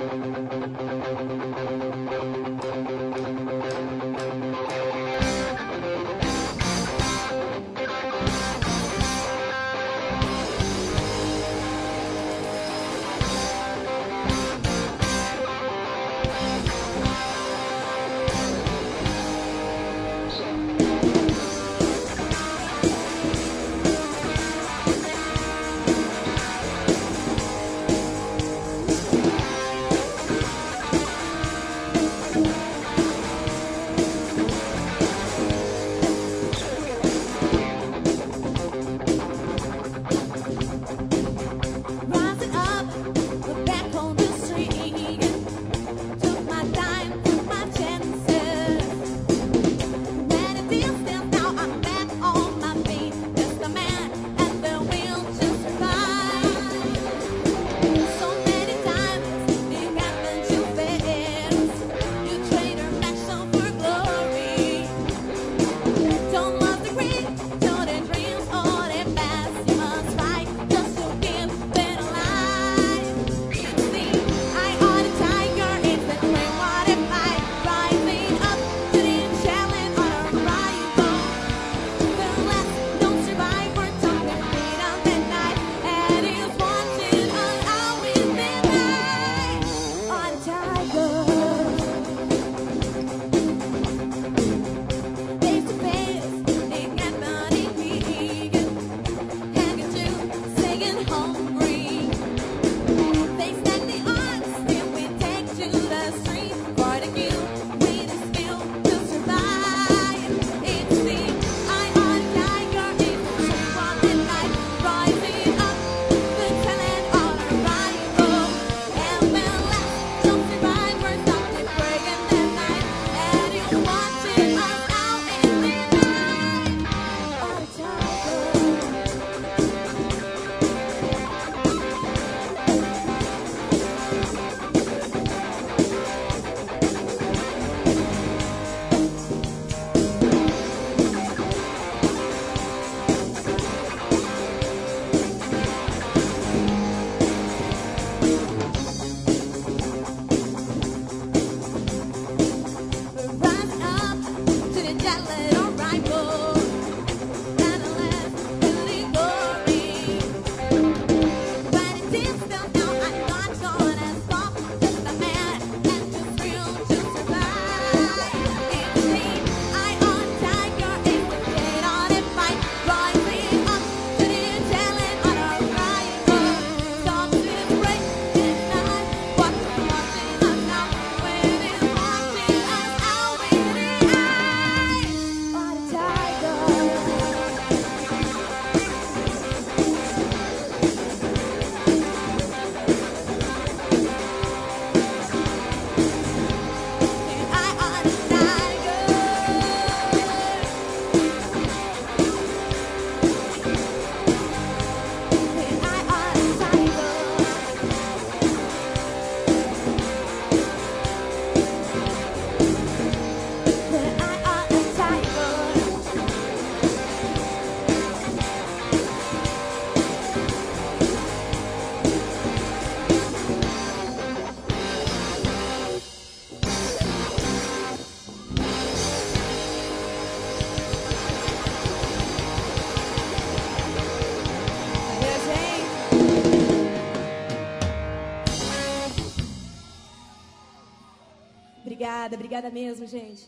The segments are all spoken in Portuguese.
Obrigada, obrigada mesmo, gente.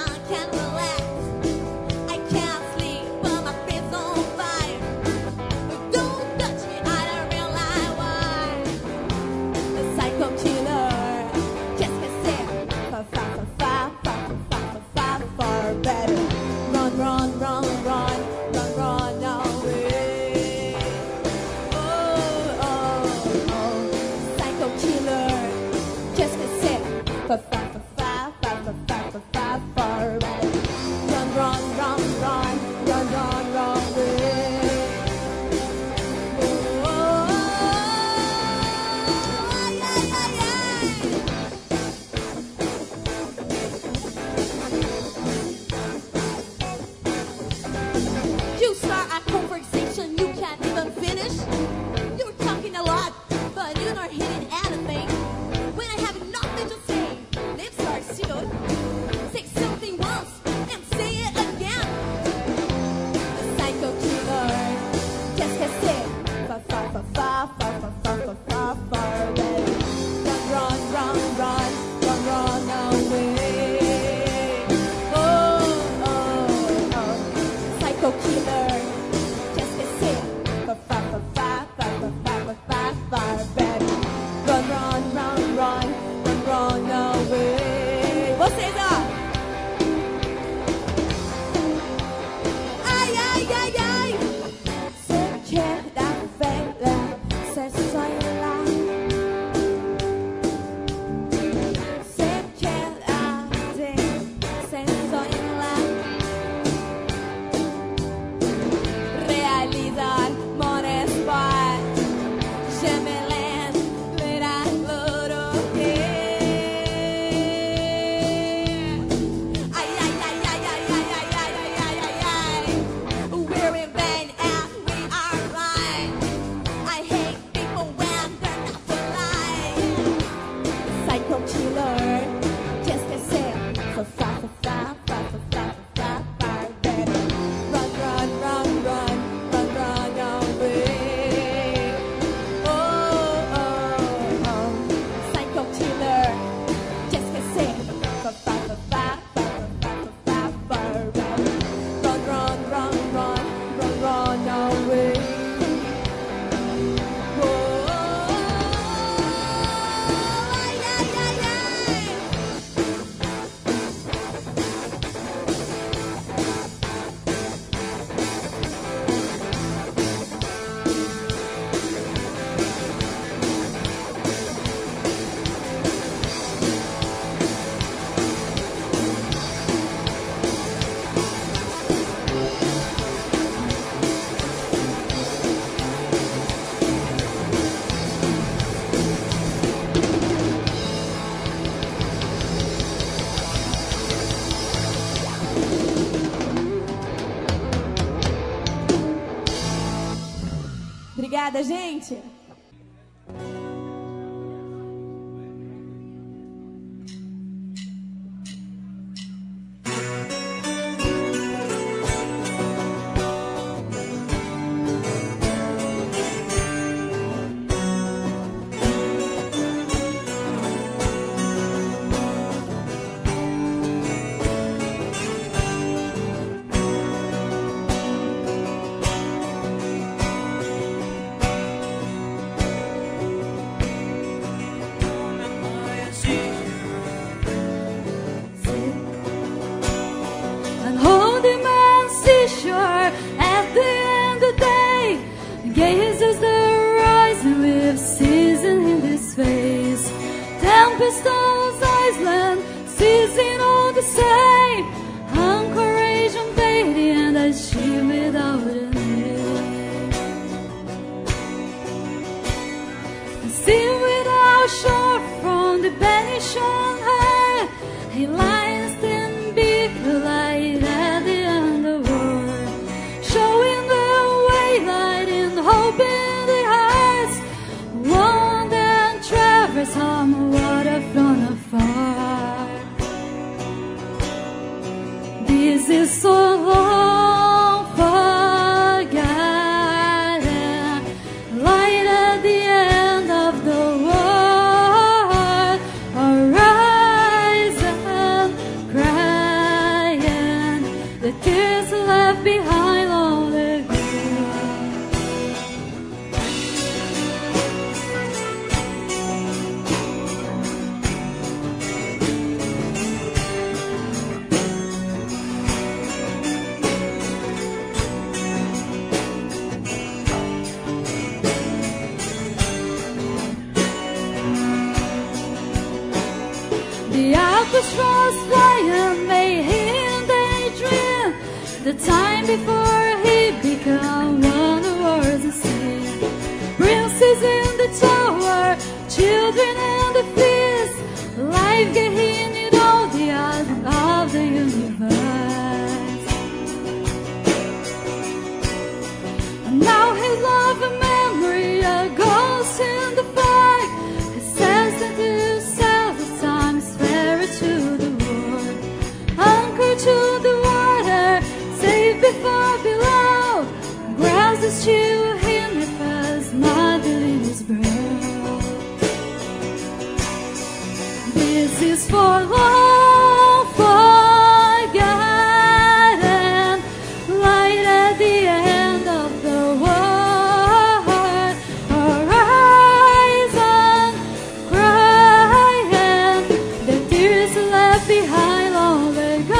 But Obrigada, gente. Gazes the horizon with season in his face. Tempest on Iceland, seizing all the same. Anchorage on Beatty and a ship without a name. A sea without shore from the Benish on high. He lies in big light at the underworld, showing the way light in hope in the eyes. One that traverse on water from afar. This is so long forgotten, light at the end of the world, horizon crying, the tears left behind on the ground. The albatross flying may him daydream, the time before he become one of words of sea. Princes in the tower, children in the feast, life gave him it all the art of the universe. And now his love and memory, a ghost in the fight, his sense into self as time is fairer to the world. Anchor to the water, safe before below, grasp the chill him if as mother in his brow. This is for long forgotten, light at the end of the world, horizon crying, the tears left behind long ago.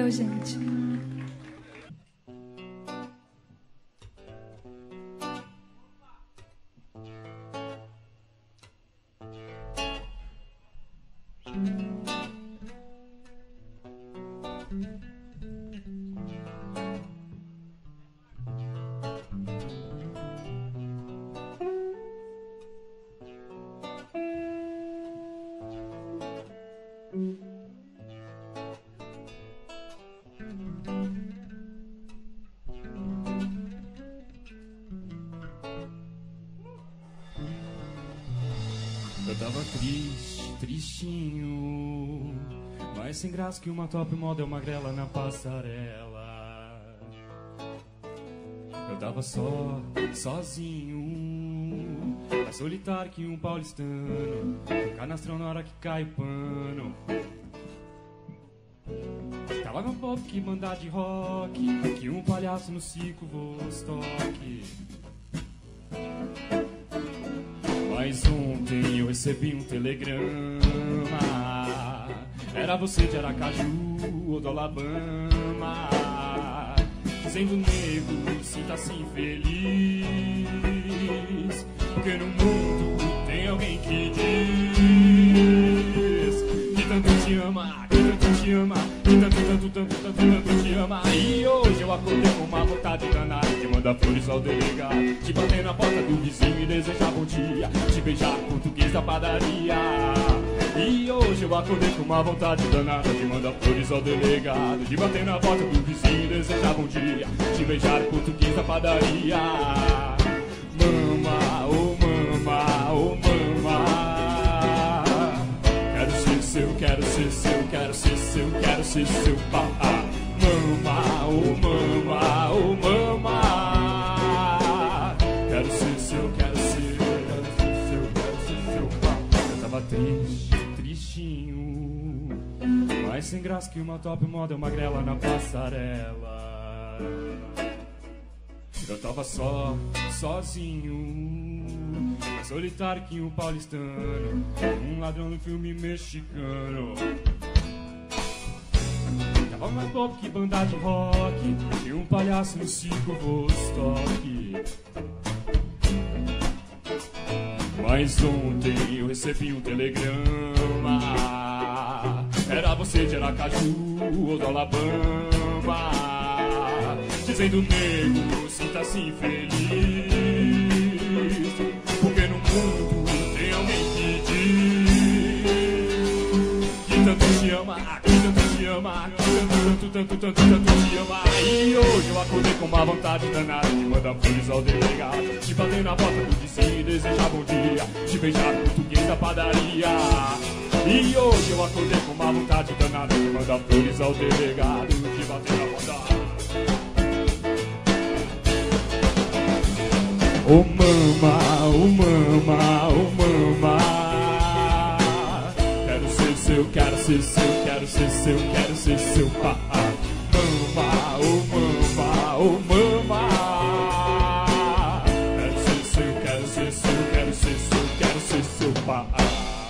Valeu, gente. Eu tava triste, tristinho, mas sem graça que uma top model magrela na passarela. Eu tava só, sozinho, mais solitário que um paulistano, um canastrão na hora que cai o pano. Tava meu povo que banda de rock, que um palhaço no circo Vostok. Mas ontem eu recebi um telegrama, era você de Aracaju ou do Alabama, dizendo nego, sinta-se infeliz, porque no mundo tem alguém que diz que tanto te ama, que tanto te ama, que tanto te ama. E hoje eu acordei com uma vontade danada de mandar flores ao delegado, te bater na porta do vizinho e desejar bom dia, te beijar português da padaria. E hoje eu acordei com uma vontade danada de mandar flores ao delegado, de bater na porta do vizinho e desejar bom dia, te beijar português da padaria. Mama, oh mama, oh mama, quero ser seu, quero ser seu, quero ser seu, quero ser seu papá. Mama, oh mama, oh mama, quero ser seu, quero ser seu, quero ser seu papá. Eu tava triste, tristinho, mas sem graça que uma top model magrela na passarela. Eu tava só, sozinho, mais solitário que um paulistano, um ladrão no filme mexicano. Tava mais pobre que banda de rock, e um palhaço no circo Vostok. Mas ontem eu recebi um telegrama, era você de Aracaju ou do Alabama, dizendo nego, sinta-se infeliz, porque no mundo tem alguém que diz que tanto te ama, que tanto te ama, que tanto te ama. E hoje eu acordei com uma vontade danada de mandar flores ao delegado, te bater na porta do vizinho e desejar bom dia, te beijar português da padaria. E hoje eu acordei com uma vontade danada de mandar flores ao delegado, te bater na porta. Oh mama, oh mama, oh mama, quero ser seu, quero ser seu, quero ser seu, quero ser seu papá. Mama, oh mama, oh mama, quero ser seu, quero ser seu, quero ser seu, quero ser seu papá.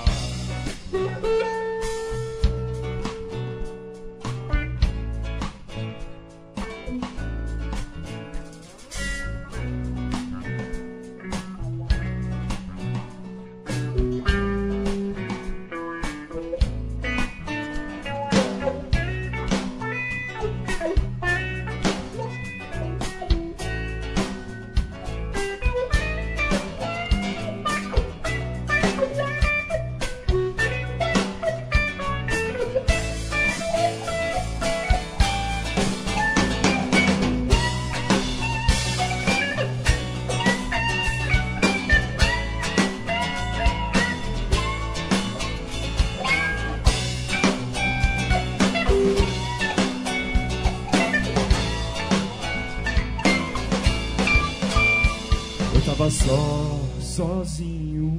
Tava só, sozinho.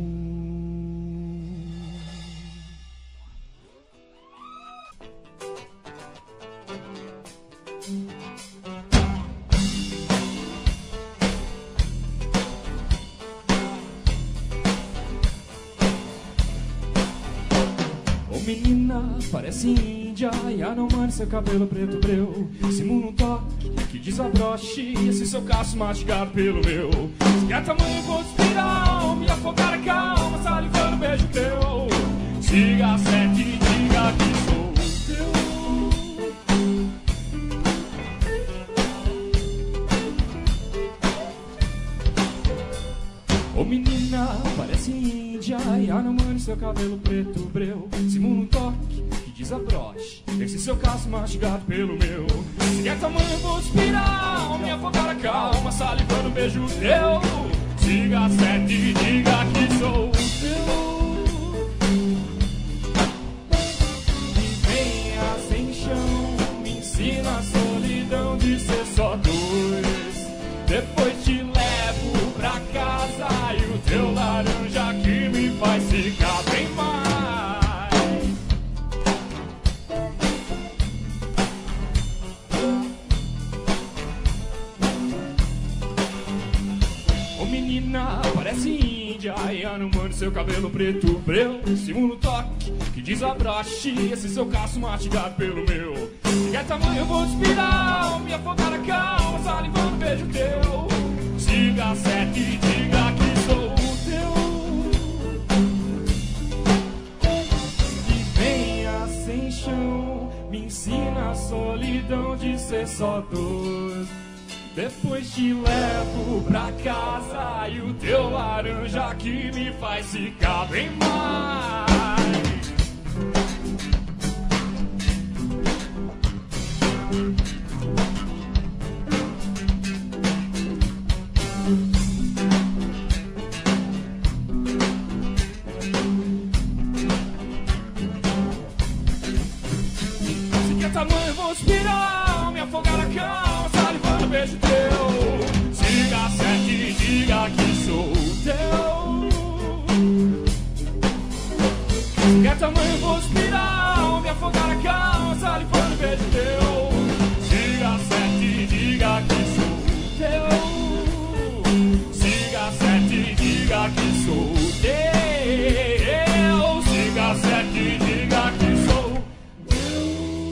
Oh Menina, parece índia, e a não mande seu cabelo preto breu. Simula um toque que desabroche esse seu caço mastigado pelo meu. Se quer tamanho, vou espiral, me afogar a calma, salivando beijo teu. Siga certo e diga que sou teu. Ô menina, parece índia, e a não mande seu cabelo preto breu. Simula um toque que desabroche esse seu caço mastigado pelo meu. Se quer tamanho, vou espiral, me afogar a calma, salivando beijo teu. Siga certo e diga que sou teu. E venha sem chão, me ensina a solidão de ser só dois. Depois te levo pra casa e o teu laranja que me faz ficar bem mais. Ô menina, parece índia, e a não mande seu cabelo preto breu. Simula um toque que desabroche esse seu caço mastigado pelo meu. Se quer tamanho, eu vou espiral, me afogar a calma, salivando beijo teu. Siga certo e diga que sou teu. E venha sem chão, me ensina a solidão de ser só dois. Depois te levo pra casa e o teu laranja que me faz ficar bem mais. Se quer tamanho, eu vou espiral, me afogar a calma, salivando beijo teu. Siga certo e diga que sou teu. Se quer tamanho, eu vou espiral, me afogar a calma, salivando beijo teu. Siga certo e diga que sou teu. Siga certo e diga que sou teu. Siga certo e diga que sou teu.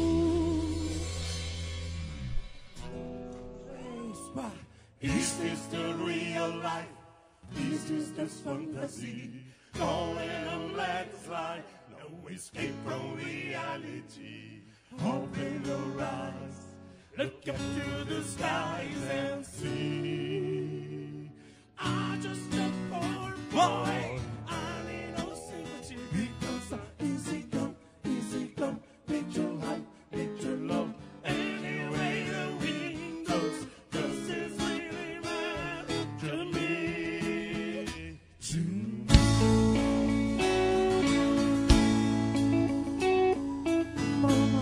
Is this the real life? Is this just fantasy? Going on like a slide, no escape from reality. Open your eyes, look up to the skies and see. I'm just a poor boy, I need no sympathy. Because I'm easy come, picture life, picture love. Anyway the wind goes, 'cause it's really bad to me. Mama,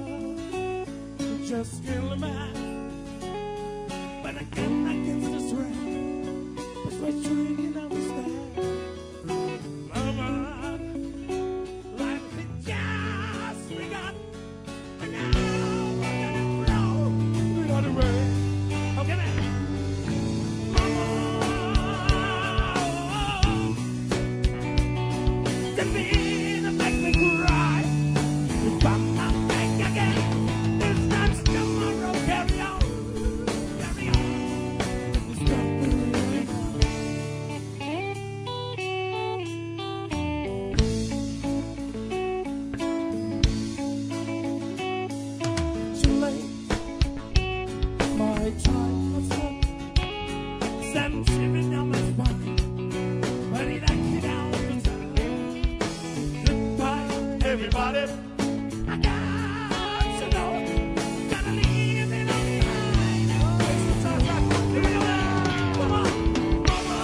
just kill a man, but I can't against the strength. But we're swinging on the stand. Mama, life has just begun, and now we're gonna blow. We're gonna rain. Okay, man. Mama, the beat that makes me cry. You come and back again. It's not tomorrow. Carry on, carry on. It's not the real. Too late. My time was up. Sent shivering down my spine. But it actually down the time. Goodbye, everybody. I got to know. Gotta leave it all behind. It's the time I put you in. Mama, mama.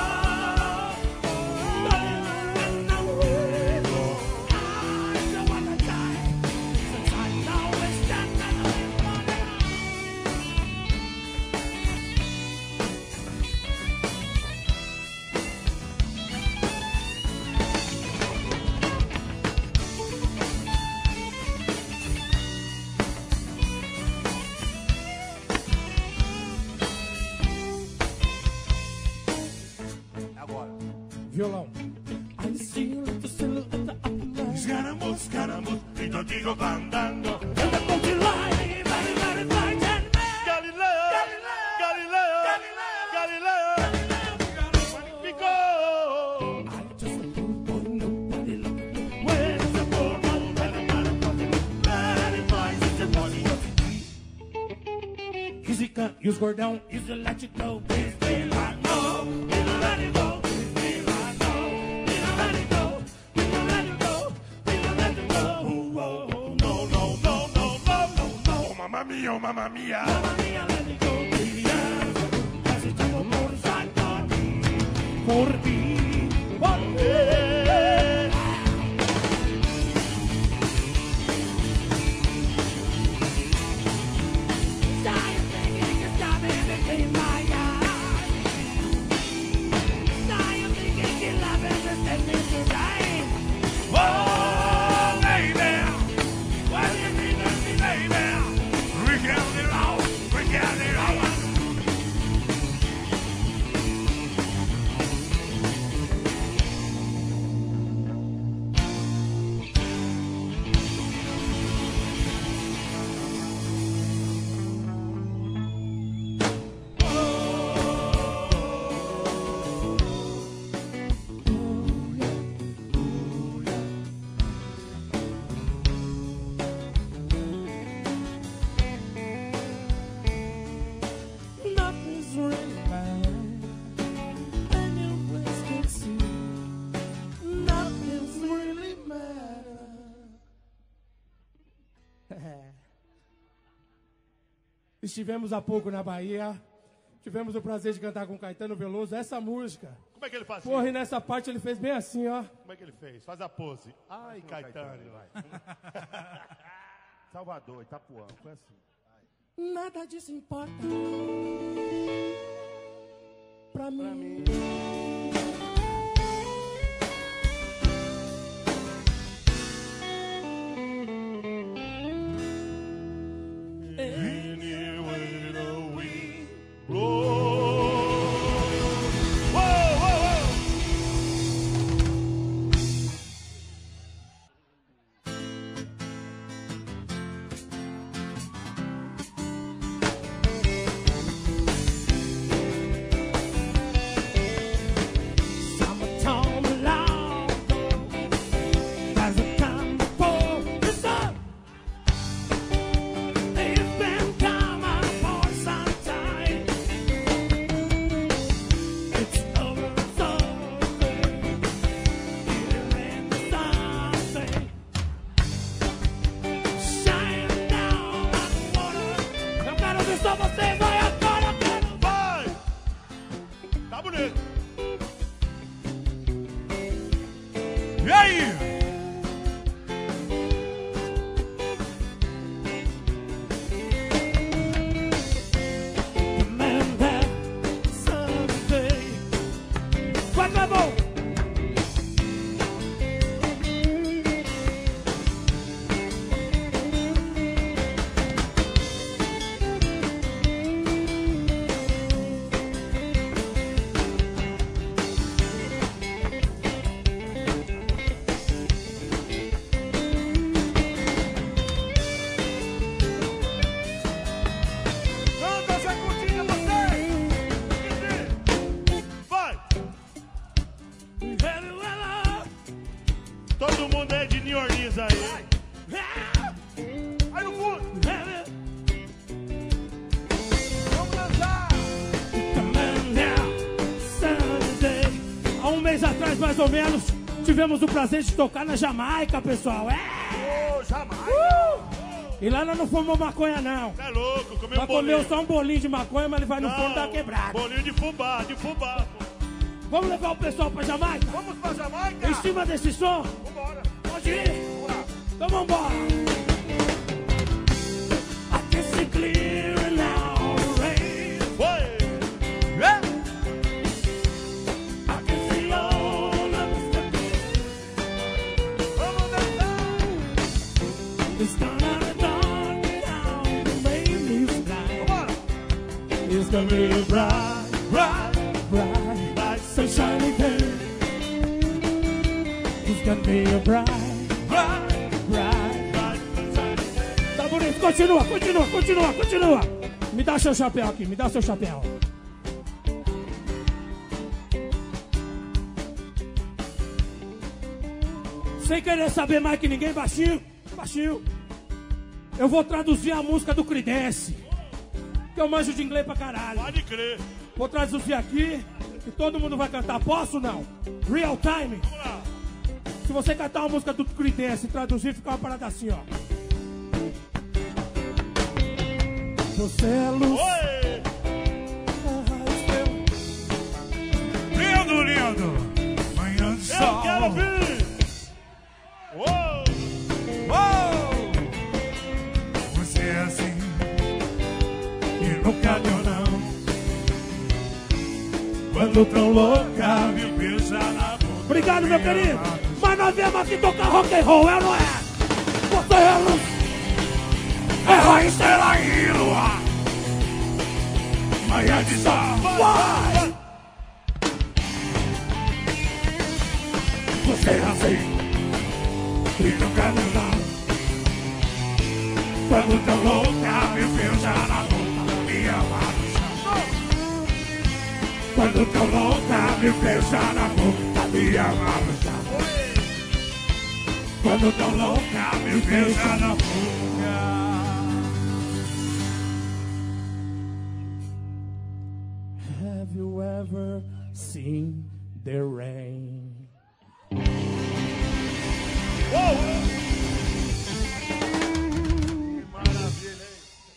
And I'm with you. I don't wanna die. Since I know it's done, I live for it. Agora. Violão. I see the silhouette of the Scaramouche, Scaramouche, Tito Tico cantando. And the country line, very, very bright and merry. Galileo, Galileo, Galileo, Magnifico. I just a poor boy, nobody loves me. Where's the poor man? Very fine, it's a body of Easy cut, you score down, easy let it go. Please be like no, we don't let it go. Please be like no, we don't let it go. We don't let it go, we don't let it go. Oh, oh, no, no, no, no, no, no, no. Oh, mamma mia, oh, mamma mia. Mamma mia, let it go. Casi estamos por saltar. Por ti, por ti. Oh, baby, what do you mean to me, baby? We got it all, we got it all. Nothing's really bad, and you please can see. Nothing's really matter. Estivemos há pouco na Bahia. Tivemos o prazer de cantar com Caetano Veloso essa música. Como é que ele faz? Porra, e nessa parte ele fez bem assim, ó. Como é que ele fez? Faz a pose. Ai, Caetano. Salvador, Itapuã, foi assim. Nada disso importa pra mim. Anyway, the wind blows. Whoa, whoa, whoa. Summertime long ago, there's a time before the sun. It's been time for some time. It's over something, here in the sunset, shining down like water. Eu quero ver só você, vai agora, eu quero. Vai! Tá bonito. E aí? The man that someday. Vai, Clavão! Canta, Zé Coutinho, você! Vai! Todo mundo é de New Orleans aí. Aí no fundo! Vamos dançar! Há um mês atrás, mais ou menos, tivemos o prazer de tocar na Jamaica, pessoal. Ô, Jamaica! E lá nós não fomos maconha, não. Você é louco, comeu Nós comeu só um bolinho de maconha, mas ele vai no forno da quebrada. Bolinho de fubá, de fubá. Vamos levar o pessoal pra Jamaica? Vamos pra Jamaica? Em cima desse som? Vambora. Pode ir? Então vambora. I can see clear now, rain. Oi! I can see all of the Vamos dançar! It's gonna be dark now, the rain is blind. Vambora! It's gonna be bright, bright, bright, Like sunshiny day. It's gonna be a bright, bright, isso, continua. Me dá seu chapéu aqui, me dá seu chapéu. Sem querer saber mais que ninguém, baixinho. Eu vou traduzir a música do Creedence, que eu manjo de inglês pra caralho. Pode crer. Vou traduzir aqui e todo mundo vai cantar. Posso ou não? Real time. Vamos lá. Se você cantar uma música do Creedence e traduzir, fica uma parada assim, ó. Você é luz. Oi! Lindo. Manhã de sol. Eu quero ouvir. Uou! Você é assim e nunca deu não. Quando tão louca me beija na boca. Obrigado, meu querido. Mas nós viemos aqui tocar rock and roll, é ou não é? Você é luz. É raio, estrela e lua. Manhã de sol. Vai! Você é assim e nunca deu não. Quando tão louca me beija na boca, me ama no chão. Quando tão louca me beija na boca, me ama no chão. Quando tão louca me beija na boca. Have you ever seen the rain? Maravilha, hein?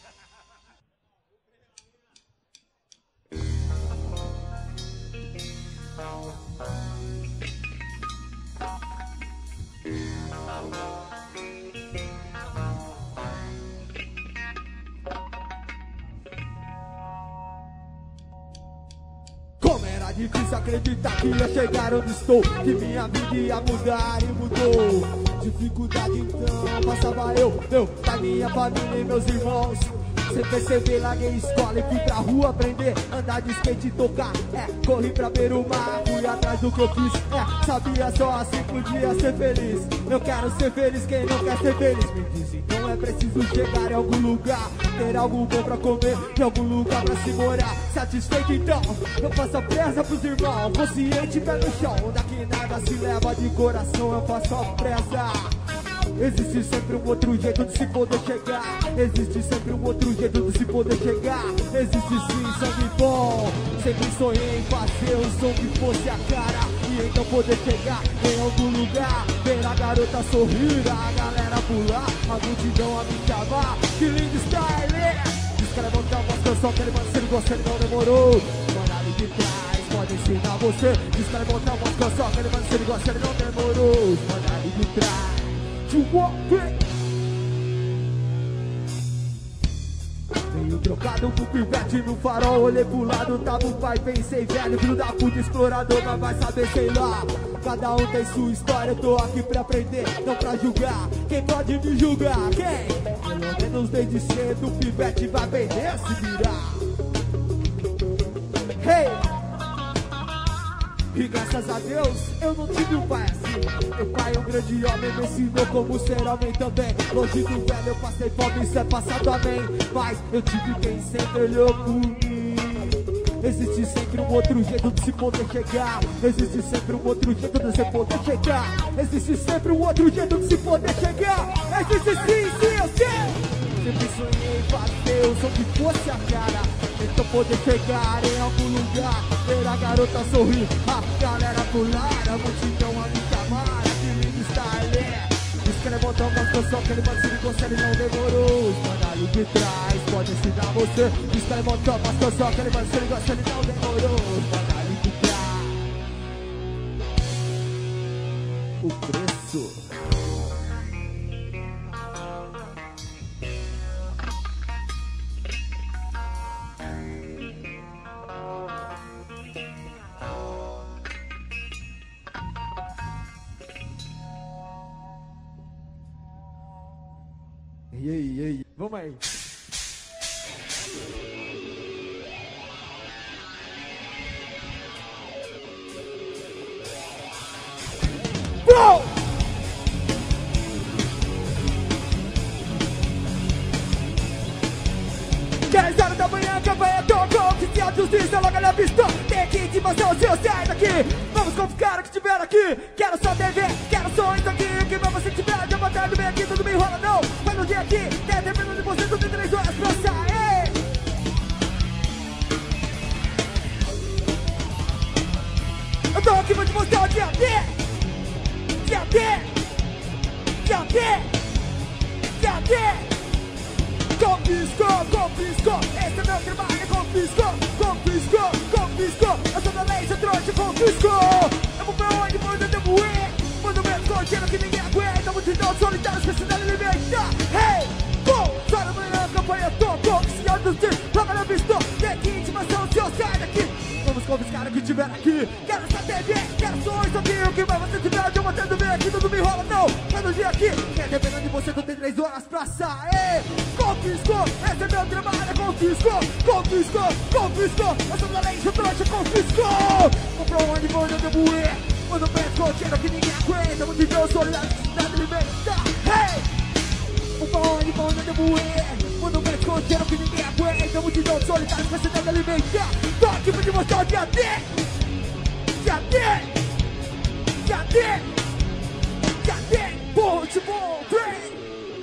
Como era difícil acreditar que ia chegar onde estou, que minha vida ia mudar e mudou. Dificuldade então passava eu, da minha família e meus irmãos. Sem perceber, larguei escola e fui pra rua aprender, andar de skate e tocar. Corri pra ver o mar, fui atrás do que eu quis. Sabia só assim podia ser feliz. Eu quero ser feliz, quem não quer ser feliz me diz. Então é preciso chegar em algum lugar, ter algo bom pra comer, em algum lugar pra se morar. Satisfeito então, eu faço a presa pros irmãos, consciente pé no chão, daqui nada se leva de coração, eu faço a presa. Existe sempre um outro jeito de se poder chegar. Existe sempre um outro jeito de se poder chegar. Existe sim sangue bom. Sempre sonhei em fazer um som que fosse a cara e então poder chegar em algum lugar, ver a garota sorrir, a galera pular, a multidão a me chamar. Que lindo style! Diz que ela montar umas canções que ele manda, se ele gosta, ele não demorou. Mandaram de trás, pode ensinar você. Diz que ela montar umas canções que ele manda, se ele gosta, ele não demorou. Mandaram de trás. Veio trocado com pivete no farol, olhei pro lado, tava o pai, pensei velho, filho da puta explorador, mas vai saber, sei lá. Cada um tem sua história, eu tô aqui pra aprender, não pra julgar. Quem pode me julgar? Quem? Pelo menos desde cedo o pivete vai aprender a se virar. Hey! E graças a Deus, eu não tive um pai assim. Meu pai é um grande homem, me ensinou como ser homem também. Longe do velho, eu passei fome, isso é passado, amém. Mas eu tive quem sempre olhou por mim. Existe sempre um outro jeito de se poder chegar. Existe sempre um outro jeito de se poder chegar. Existe sempre um outro jeito de se poder chegar. Existe sim, eu sei. Sempre sonhei em fazer o som que fosse a cara, então poder chegar em algum lugar, ver a garota sorrir, a galera pular, a multidão a me chamar. Que lindo style. Diz que ele botou umas canções que ele vai se você, ele não demorou. Os mandalhos de trás pode ensinar você. Diz que ele botou umas canções que ele vai se você, ele não demorou. Os mandalhos de trás. O preço. E aí, vamos aí. Bro! Aqui de mansão, se eu sair daqui. Vamos com os caras que estiveram aqui. Quero só TV, quero só isso aqui. O que mais você tiver, de vontade, vem aqui, tudo me enrola não. Vai no dia aqui, dependendo de você, tu tem 3 horas pra sair. Eu tô aqui pra te mostrar o dia D. Dia D. Dia D. Dia D. Confiscou, confiscou. Esse é meu trabalho, confiscou. Confiscou, confiscou. Eu sou da lei, seu trouxa, confiscou. Eu vou pra onde, manda eu devo ir. Manda o mesmo contigo que ninguém aguenta. Multidão solitária, precisando libertar. Hey, go! Só na manhã, campanha, tô. Oficial dos dias, logo na vista. Tem aqui intimação, se eu sair daqui. Vamos confiscar o que tiver aqui. Quero essa TV, quero só isso aqui. O que mais você tiver, eu vou tendo ver aqui. Tudo me enrola, não. Vai no dia aqui. Dependendo de você, tu tem 3 horas pra sair. Confiscou, esse é meu trabalho. Confiscou, confiscou, confiscou. Eu sou da lei, seu trouxa, confiscou. Vou pra onde, manda eu devo ir. Manda o pé escondido que ninguém aguenta. Multidão solidária, cidade libertar. Hey! Vou pra onde, manda eu devo ir. Manda o pé escondido que ninguém aguenta. Multidão solidária, cidade libertar. Tô aqui pra te mostrar o dia D. Dia D. Dia D. Dia D. Ponte, bom, break.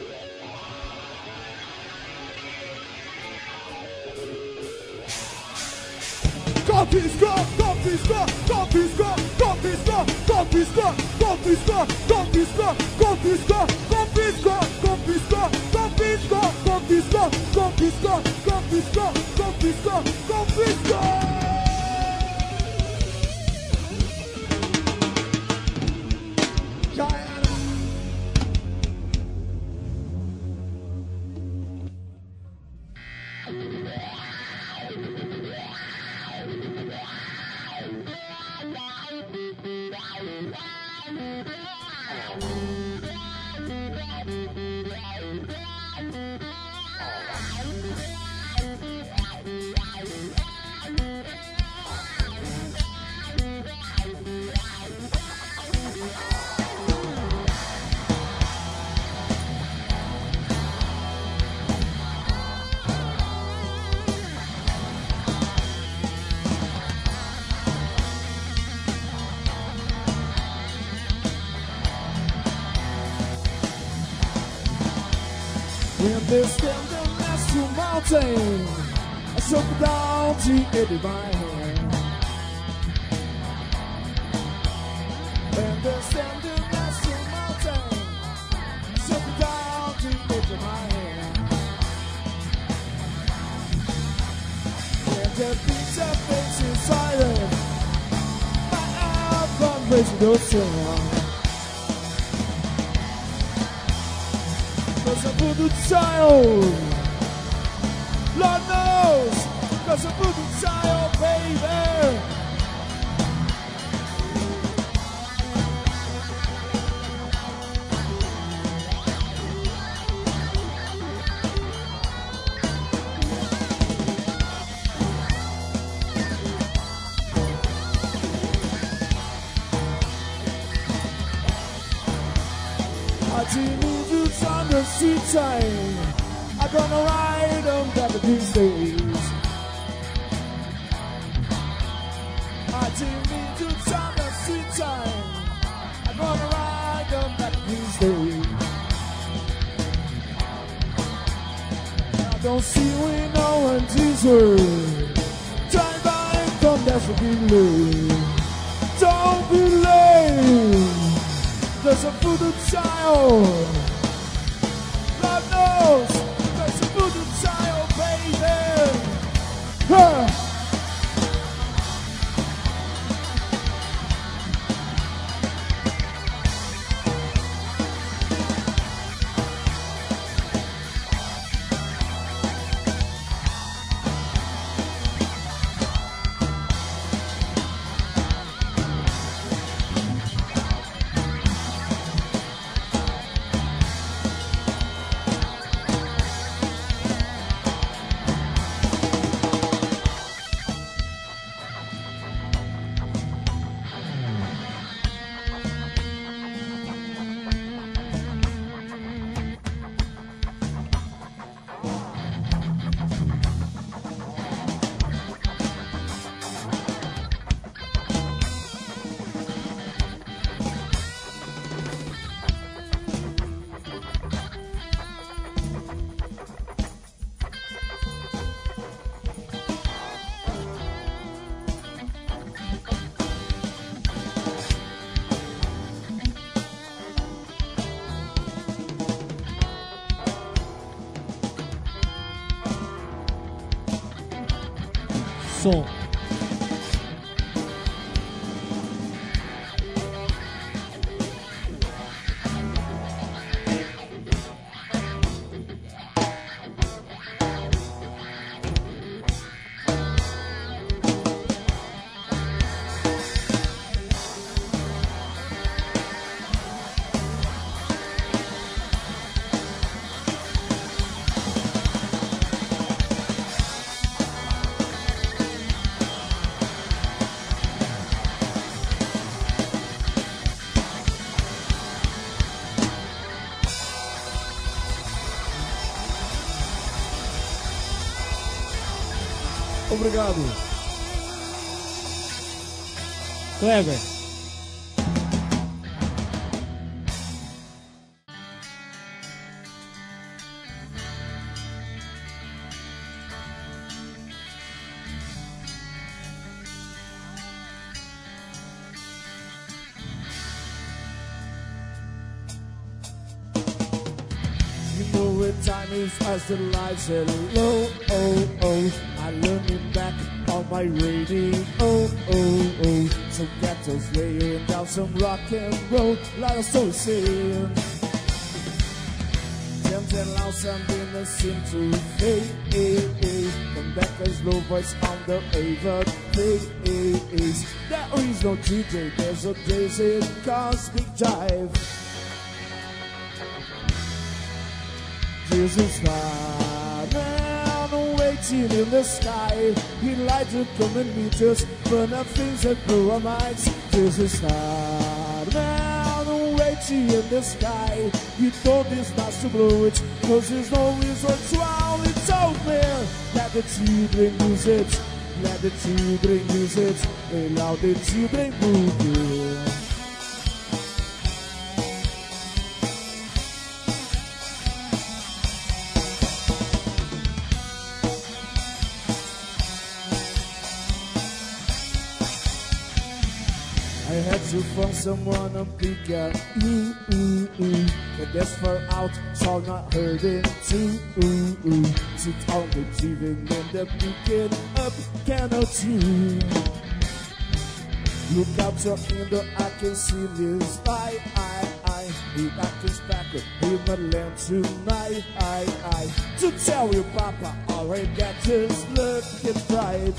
Confiscou, confiscou, confiscou, confiscou, confiscou, confiscou, confiscou, confiscou, confiscou, confiscou, confiscou, confiscou, confiscou, confiscou, confiscou, confiscou. Já era. When they stand up next to mountain, I shook down to a divine hand. When they stand up next to mountain, I shook down to a divine hand. When the beats are facing silent, my album raising the sound. Cause I put the child, Lord knows, cause I put the child, baby. I didn't need to on the street time. I'm gonna ride them back these days. I didn't need to on the street time. I'm gonna ride them back these days. I don't see we no one teaser. Time by come that's a big late. Don't be late. There's a voodoo child. God knows there's a voodoo child, baby. Huh. som. Obrigado. Kleber. You know where time is as the lights set low, oh, oh. I learning back on my radio, oh, oh, oh. Some ghettos laying down some rock and roll, like a soul saying. Tempted loud something that seemed to fade. Come back as low voice on the over face. There is no DJ, there's a daisy cosmic jive. This is not man waiting in the sky. He'd like to come and meet us, but nothing's that blow our minds. This is not man waiting in the sky. He told us not to blow it, cause there's no reason to all it's out there. Let the children use it, let the children use it, allow the children move it. I had to find someone to pick up, but that's far out, so I'm not hurting too. Sit on the TV and then picking up cannot you. Look out your window, I can see this light. He got his back, he might land tonight. To tell you, Papa, already got his looking bright.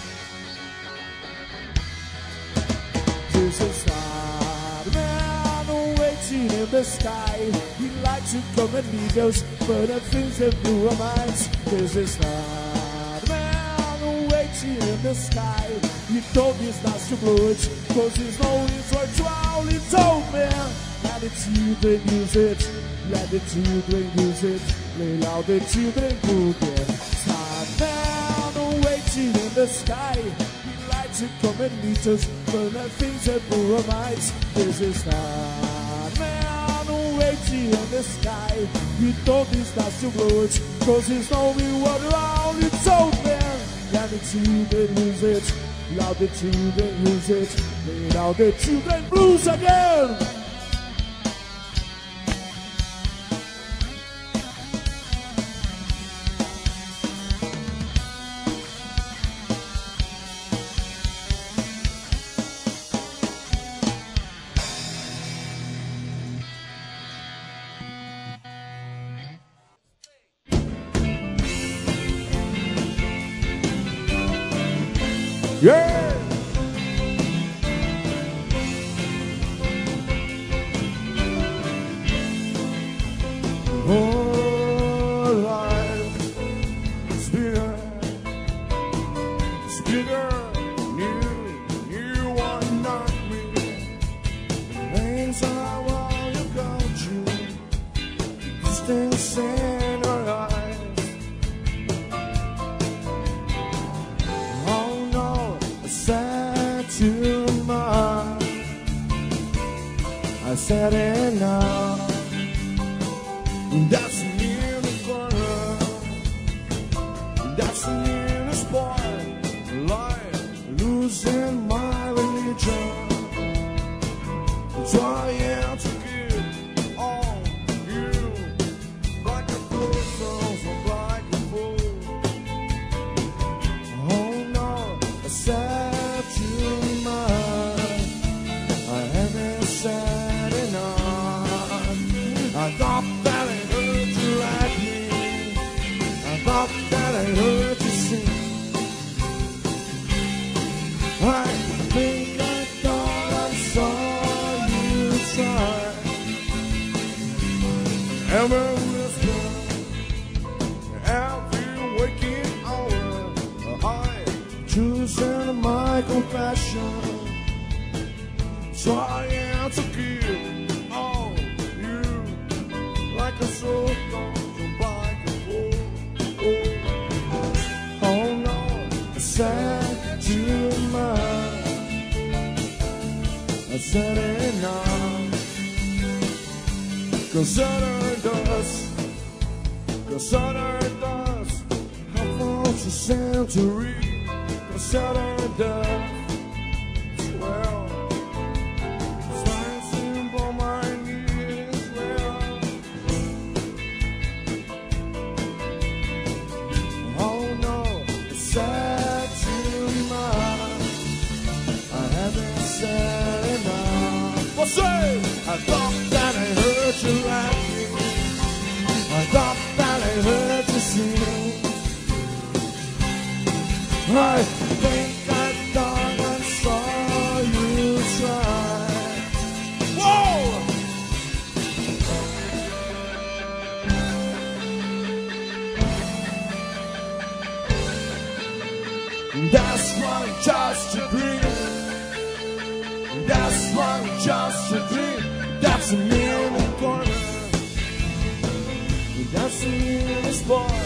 This is not a man waiting in the sky. He'd like to come and meet us, but the things that blew our minds. This is not a man waiting in the sky. He told us not to blow it, cause there's no reason to all it's over. Let the children use it, let the children use it, let all the children move it. It's not a man waiting in the sky. To come and meet us, but the things that blew our minds. This is not man waiting in the sky. He told us not to blow it, cause there's no reward around it's over. Let the children use it, let the children use it, let all the children blues again. Yeah! Oh, life is bigger, new one, not me. The names are all you go to, distance in our eyes. I said it now. That's me in the corner. That's me in the spot. Life losing my religion. Trying to give all you like a fool, so like a fool. Oh no, thought that I heard you like me. I thought that I heard you sing. I think I thought I saw you try. Every whisper, every waking hour, I choosing my confession. Trying to give all you like a soul from back and forth. Oh no, I said too much. I said enough. Consider dust, how false a century. Consider death. Well, slicing for my knees. Well, oh no, it's sad too much. I haven't said enough. Well, say, I thought that I heard you like me. I thought that I heard you sing. I think I thought I saw you try. Whoa! That's why just a dream. That's why just a dream. That's a mirror corner. That's a mirror spot.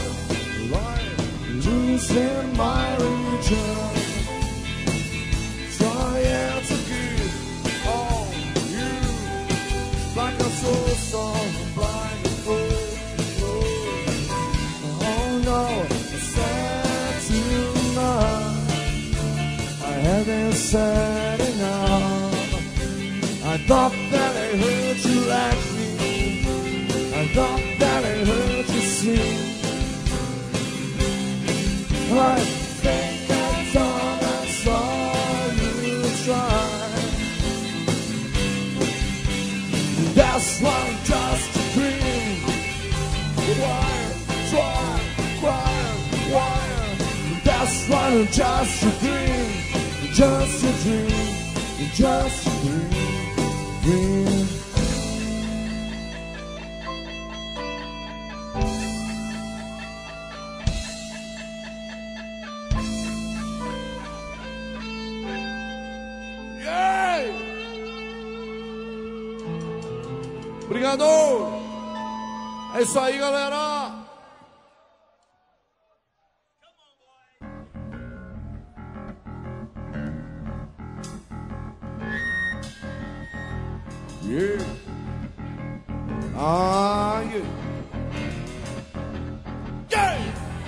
Losing my region, trying to give all you like a soul song blind and full. Oh no, I said too much. I haven't said enough. I thought that I heard you like me. I thought that I heard you sing. I think I thought I saw you try. That's why just a dream. Why try, why? That's why just a dream, just a dream, just a dream. Obrigado! É isso aí, galera! Yeah! Ah, yeah! Yeah!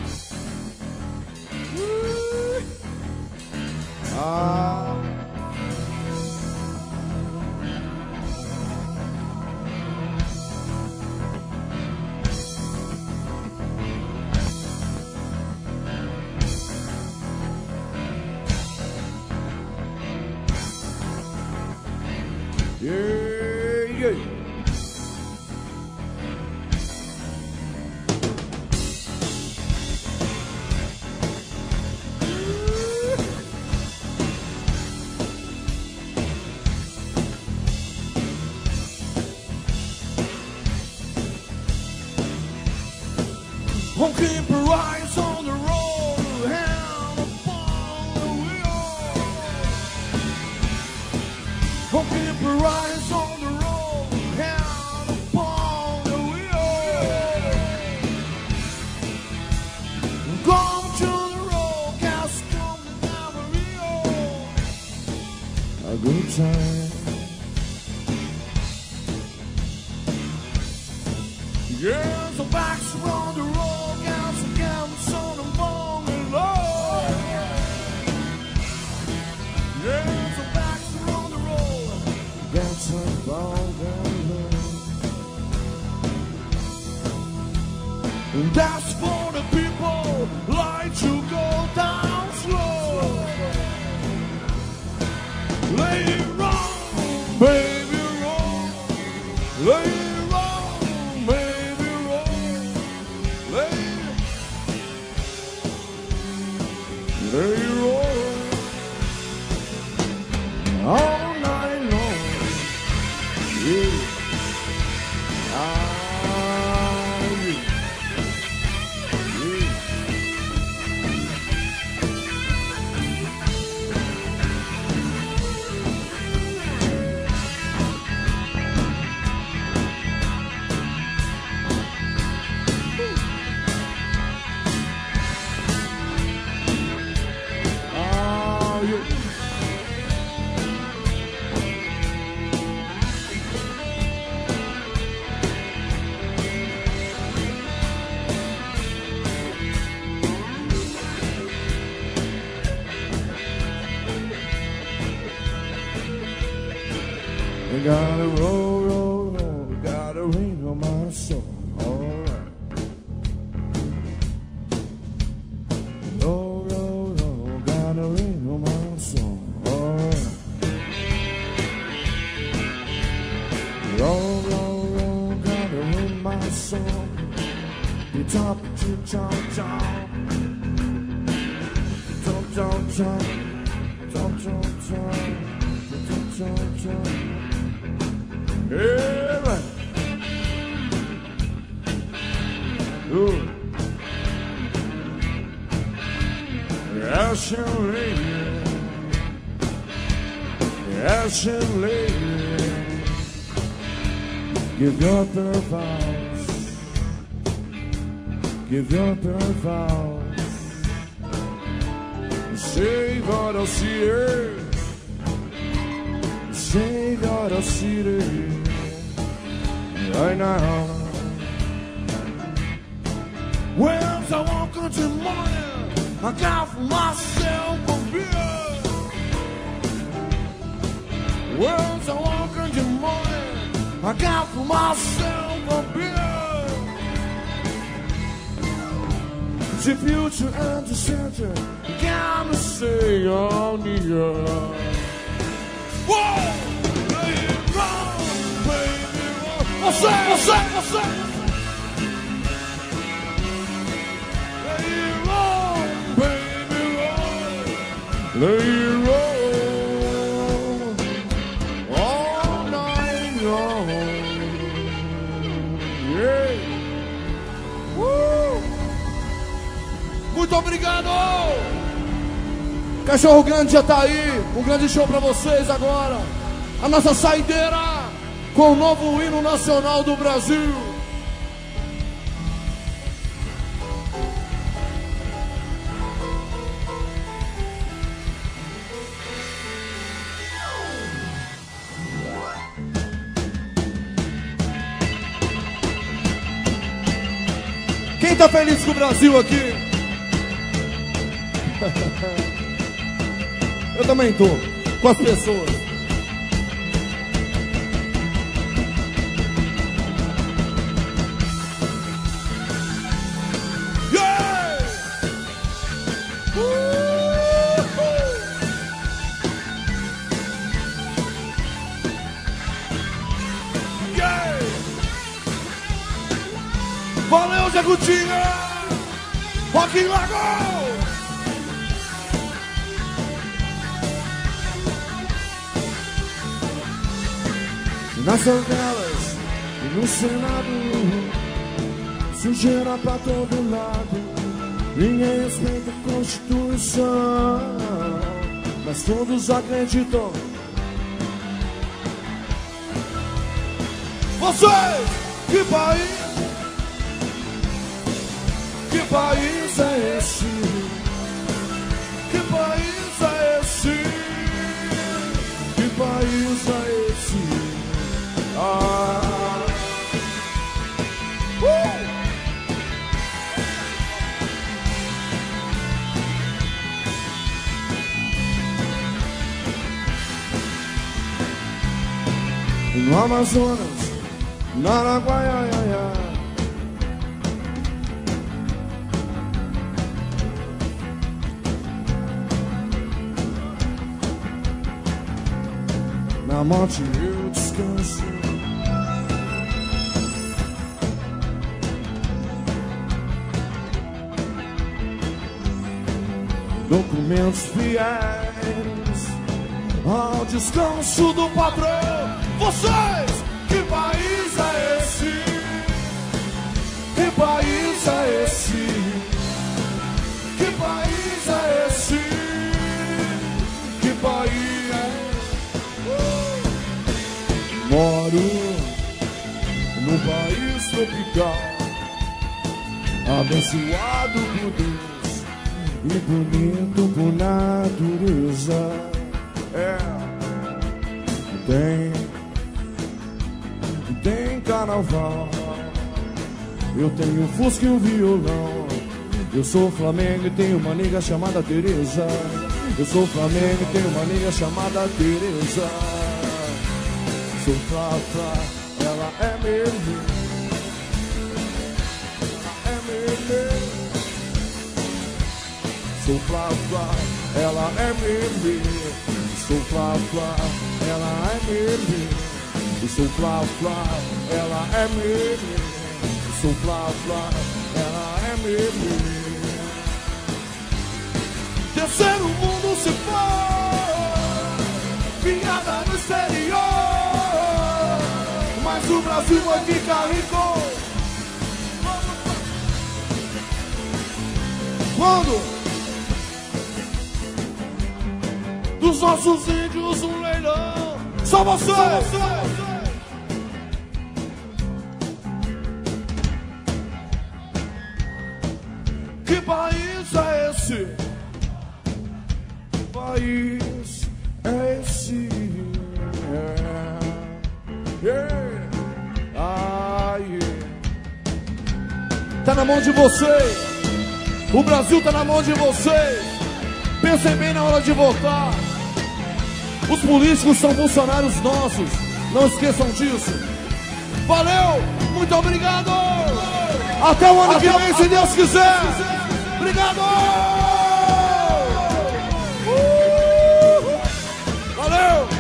Ah! Yeah, yeah. Won't keep your eyes on the road, hand upon the wheel. Won't keep your eyes on the road, hand upon the wheel. Come to the road, cast come to Amarillo. A good time. Yeah, so backs around the road, gas and camps on the morning low. Yeah, so backs around the road, gas and morning low. And that's for the people like to go down slow. Lay it wrong, baby, wrong. Lay it wrong, Gotta roll, roll, roll, gotta ring on my soul, alright. Roll, roll, roll, gotta ring on my soul, alright. Roll, roll, roll, gotta ring my soul. You top, chop, chop, chop, chop, chop, chop, chop, chop, chop, chop, chop. Yeah, right. Ooh. Yes, young lady. Yes, young lady. Give up her vows. Give up her vows. Save all the city. Save all the city. Right now. Well, as I walk into morning, I got for myself a beer. Well, as I walk into morning, I got for myself a beer. The future and the center, you gotta say on the earth. Whoa! Let it run, baby, run. I say. Let it run, baby, run. Let it roll all night long. Yeah. Muito obrigado! Cachorro Grande já tá aí. Um grande show pra vocês agora. A nossa saideira com o novo hino nacional do Brasil. Quem tá feliz com o Brasil aqui? Eu também tô, com as pessoas. Yeah! Yeah! Valeu, Zé Gutinha! Rock in Lago! Nas favelas e no Senado, sujeira pra todo lado. Ninguém respeita a Constituição, mas todos acreditam. Vocês, que país é esse? Que país é esse? Que país é esse? No Amazonas, na Araguaiaia, na morte eu descanso. Documentos fiéis ao descanso do patrão. Vocês, país tropical, abençoado por Deus e bonito por natureza. Tem carnaval. Eu tenho um fusca e um violão. Eu sou Flamengo e tenho uma nega chamada Teresa. Eu sou Flamengo e tenho uma nega chamada Teresa. Sou Flá, ela é Meli. Ela é Meli. Sou Flá, ela é Meli. Sou Flá, ela é Meli. Sou Flá, ela é Meli. Sou Flá, ela é Meli. Terceiro mundo se foi, piada no exterior, mas o Brasil vai ficar rico. Quando? Dos nossos índios um leilão. Só você! Que país é esse? Que país é esse? Tá na mão de vocês. O Brasil tá na mão de vocês. Pensem bem na hora de votar. Os políticos são funcionários nossos. Não esqueçam disso. Valeu, muito obrigado. Até o ano que vem, se Deus quiser. Obrigado. Valeu.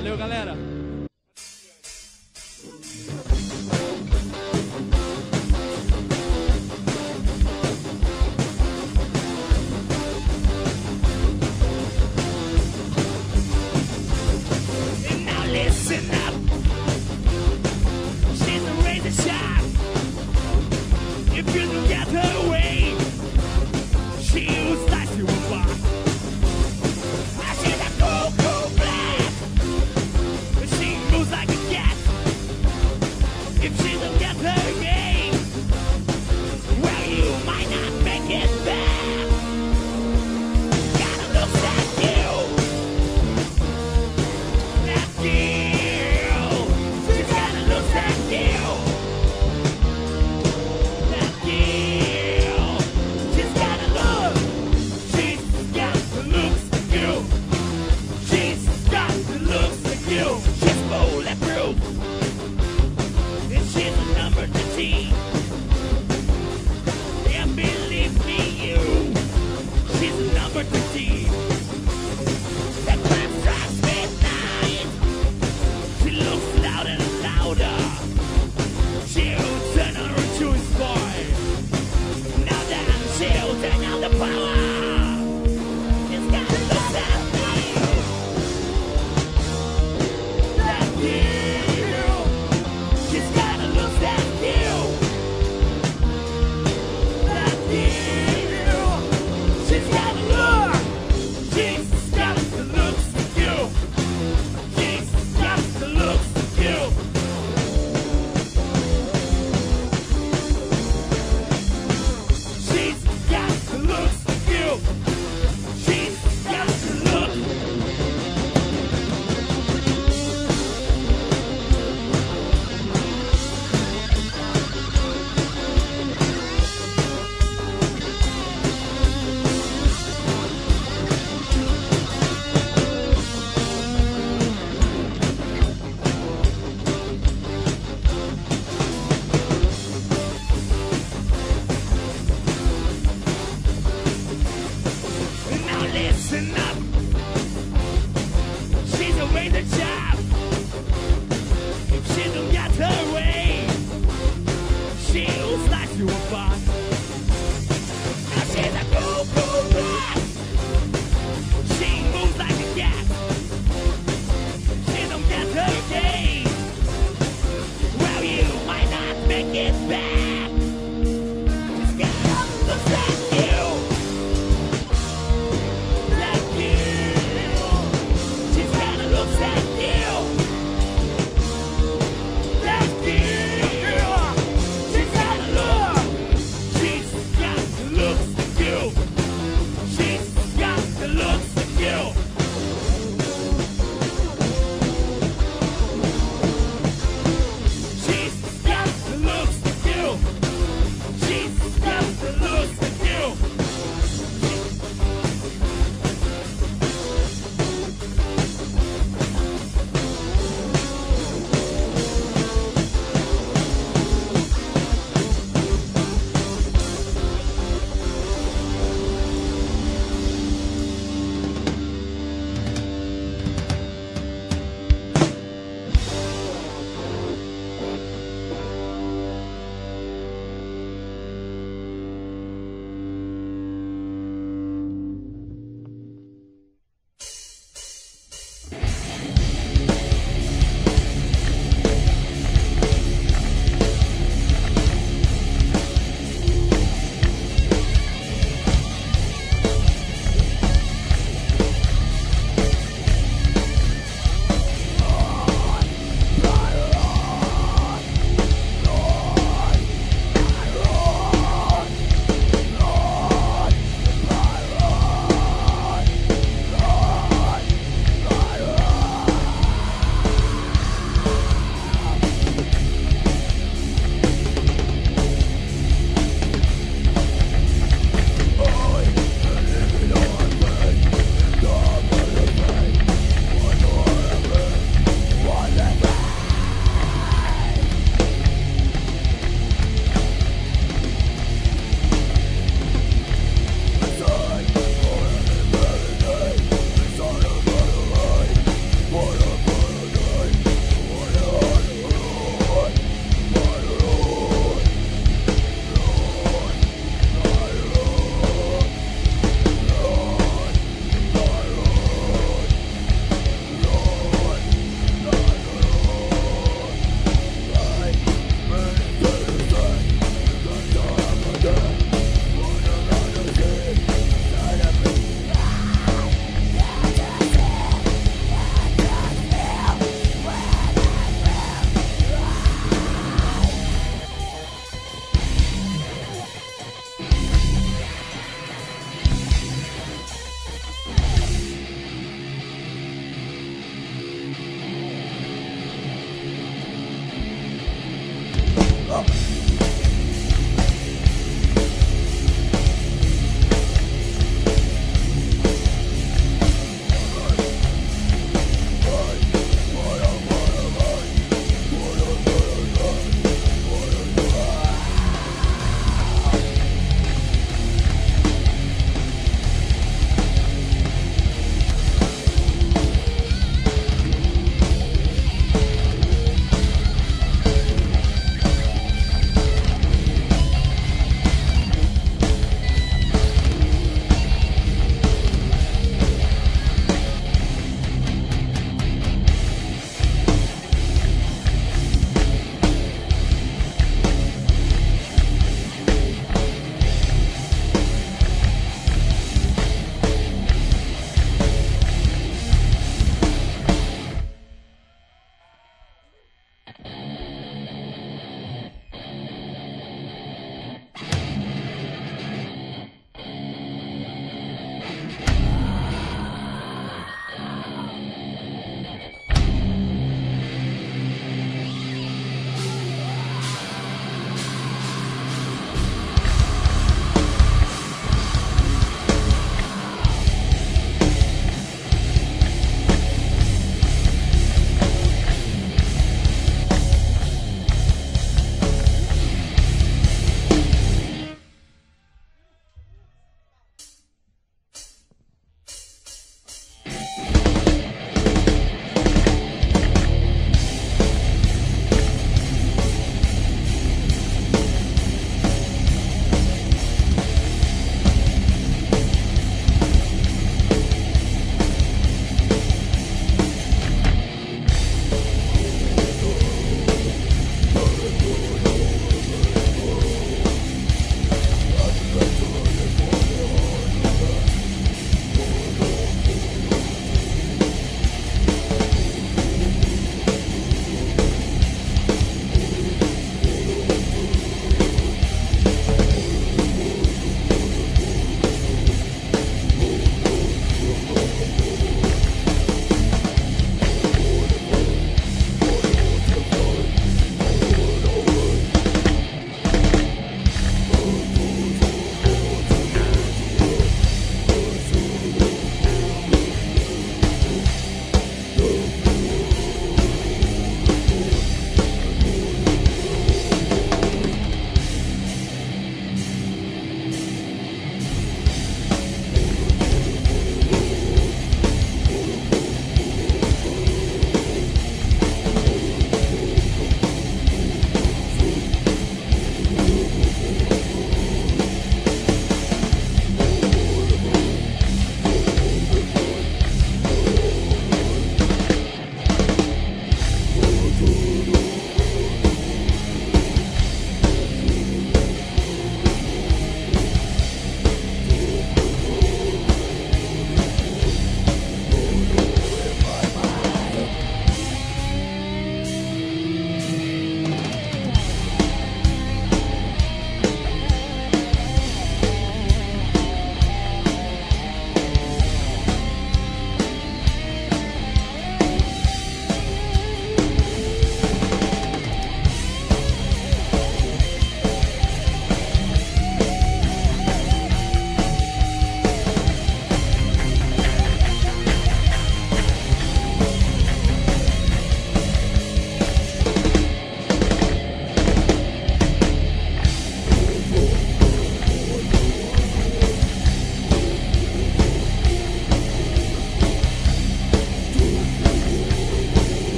Valeu, galera. Listen up, she's a razor sharp. If you don't get her way, she'll slice you apart. I see that cocoa black, she moves like a cat. If she don't get her way, well, you might not make it back. Gotta look at you.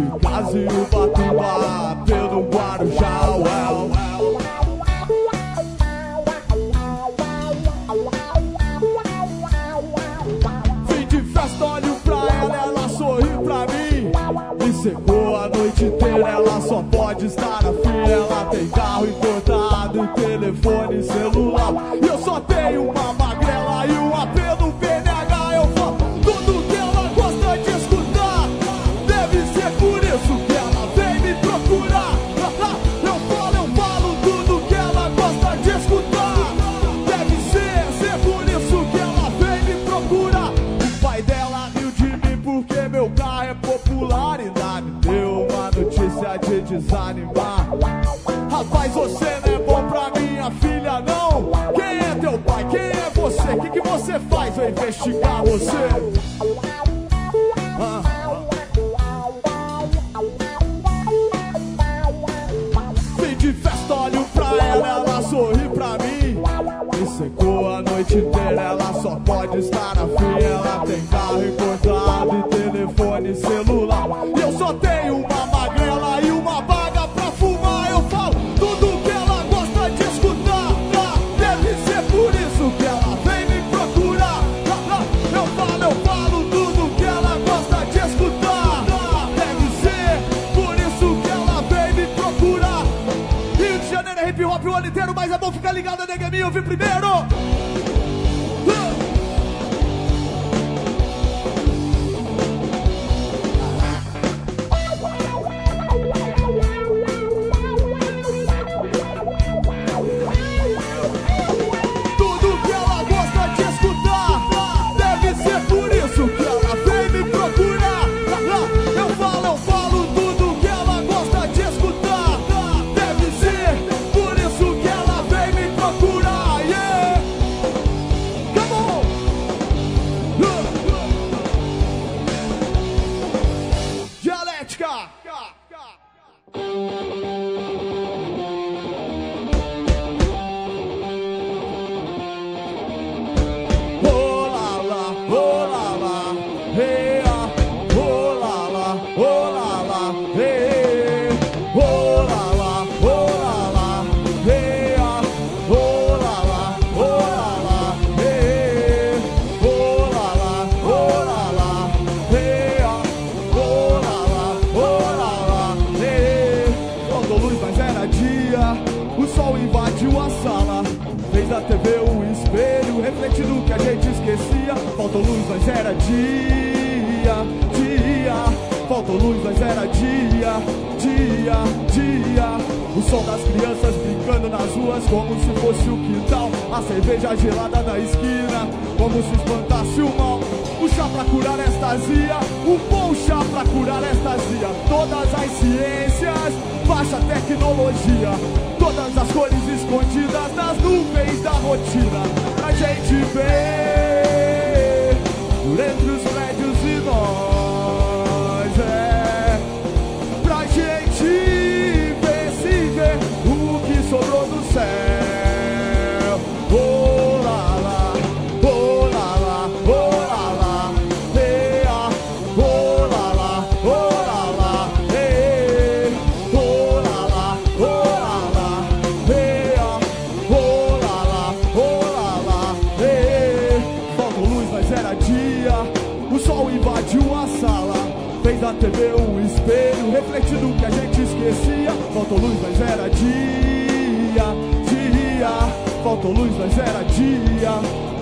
casa e o Batuba pelo Guarujá. Fim de festa, olho pra ela sorri pra mim. Me secou a noite inteira, ela só pode estar afim. Ela tem carro importado, telefone celular. E eu só tenho uma magrela e um AP no PNH. Eu falo tudo que ela gosta de escutar. Deve ser por isso que ela vem me procurar. Eu falo tudo que ela gosta de escutar. Deve ser por isso que ela vem me procurar. O pai dela riu de mim porque meu carro é popular e ainda me deu uma notícia de desanimar. Rapaz, você não é bom pra minha filha, não. Quem é teu pai? Quem é você? O que você faz? Vou investigar você. Fim de festa, olho pra ela sorri pra mim. Me secou a noite inteira, ela só pode estar afim. Ela tem carro importado e telefone celular. E eu só tenho uma magrela e uma baga pra fumar. Eu falo tudo que ela gosta de escutar. Deve ser por isso que ela vem me procurar. Eu falo tudo que ela gosta de escutar. Deve ser por isso que ela vem me procurar. Rio de Janeiro é hip hop o ano inteiro, mas é bom ficar ligado, nega minha, eu vim primeiro. Tudo que ela gosta de escutar. Deve ser por isso que ela vem me procurar. Eu falo tudo que ela gosta de escutar. Deve ser por isso que ela vem me procurar. Yeah! Come on! Dialética! Faltou luz, mas era dia. O sol invadiu a sala, fez da TV um espelho, refletindo o que a gente esquecia. Faltou luz, mas era dia. Faltou luz, mas era dia. O som das crianças brincando nas ruas como se fosse o quintal. A cerveja gelada na esquina, como se espantasse o mal. O chá pra curar esta azia, um bom chá pra curar esta azia. Todas as ciências, baixa tecnologia, todas as cores escondidas nas nuvens da rotina. A gente vê por entre os prédios e nós, pra gente ver se vê o que sobrou do céu. Oh lá lá, oh lá lá, oh lá lá, oh lá lá, oh lá lá, oh lá lá, oh lá lá, oh lá lá, oh lá lá. Faltou luz, mas era dia. O sol invadiu a sala, fez da TV um espelho, refletindo o que a gente esquecia. Faltou luz, mas era dia. Faltou luz, mas era dia.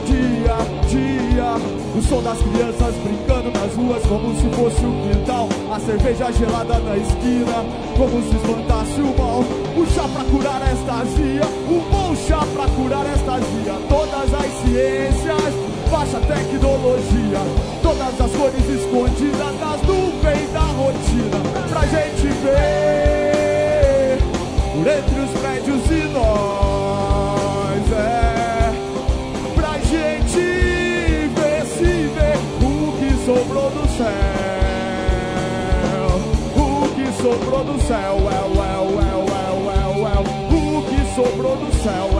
O som das crianças brincando nas ruas como se fosse um quintal. A cerveja gelada na esquina, como se espantasse o mal. Um chá pra curar esta azia, um bom chá pra curar esta azia. Todas as ciências, baixa tecnologia, todas as cores escondidas nas nuvens da rotina. Pra gente ver por entre os prédios e nós, pra gente ver se vê o que sobrou do céu. O que sobrou do céu, o que sobrou do céu,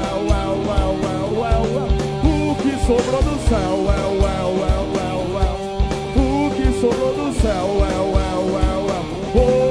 o que sobrou do céu, o que sobrou do céu,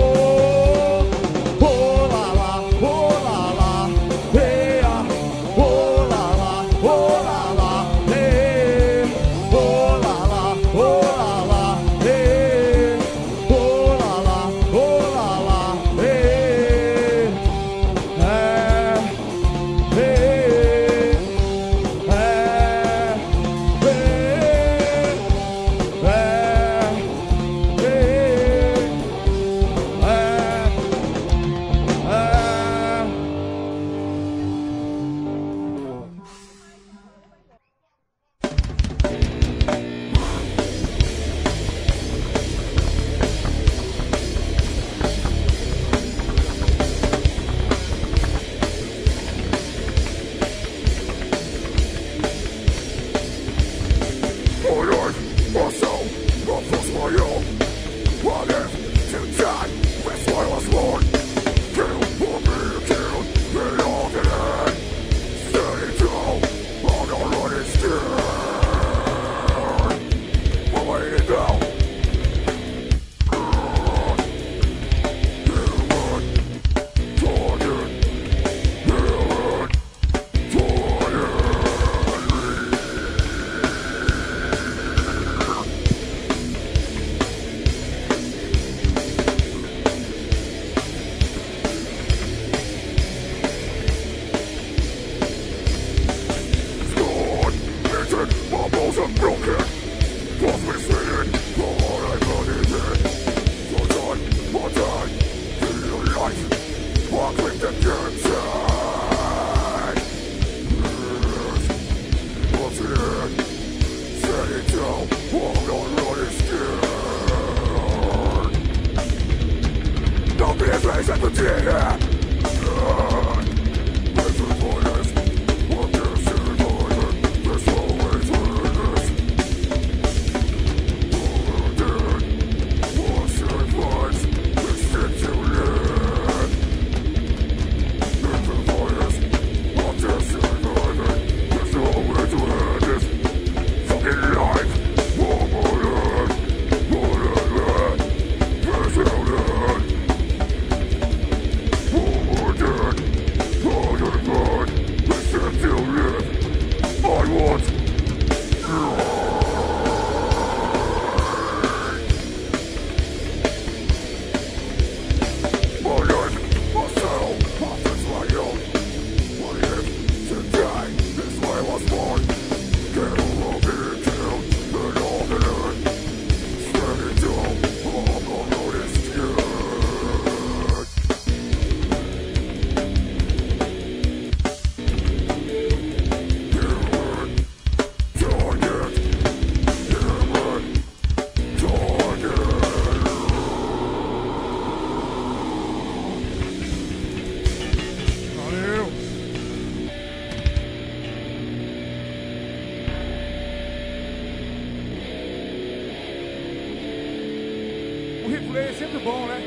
O replay é sempre bom, né?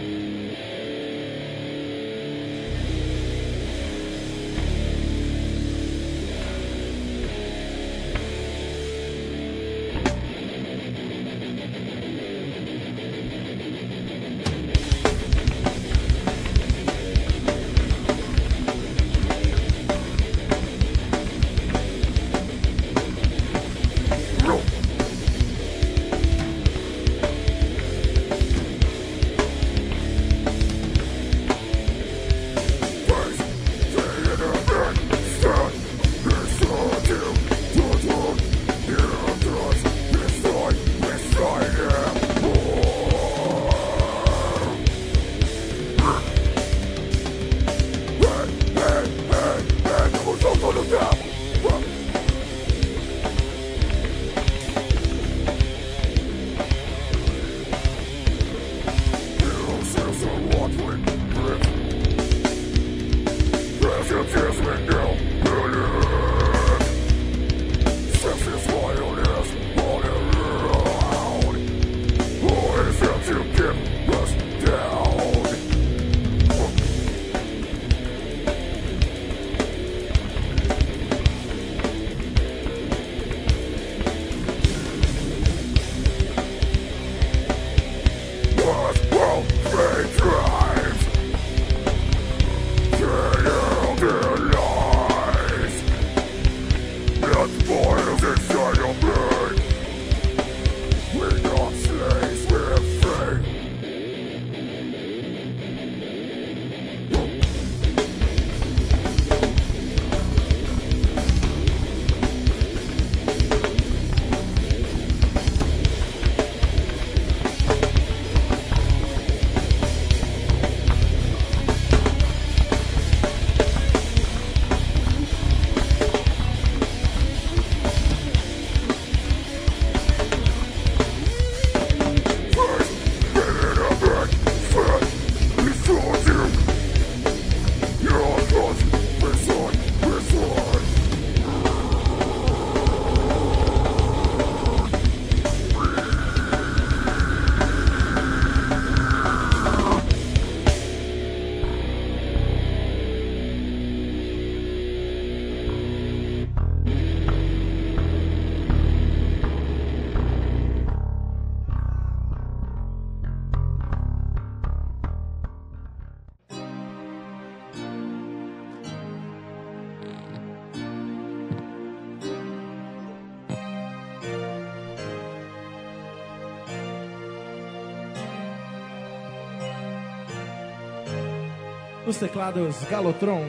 Nos teclados, Galotron.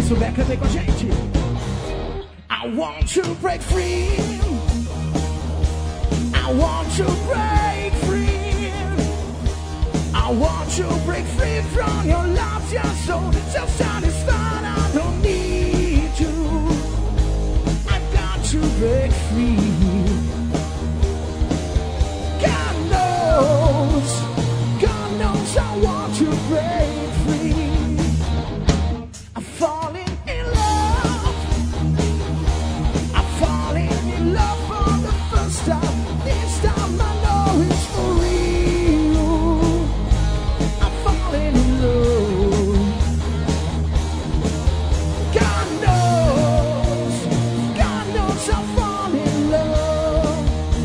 souber, cantei com a gente. I want to break free. I want to break free. I want to break free from your love. You're so self-satisfied. I don't need you. I've got to break free. God knows I want to break free. I'm falling in love. I'm falling in love for the first time. This time I know it's for real. I'm falling in love. God knows I'm falling in love.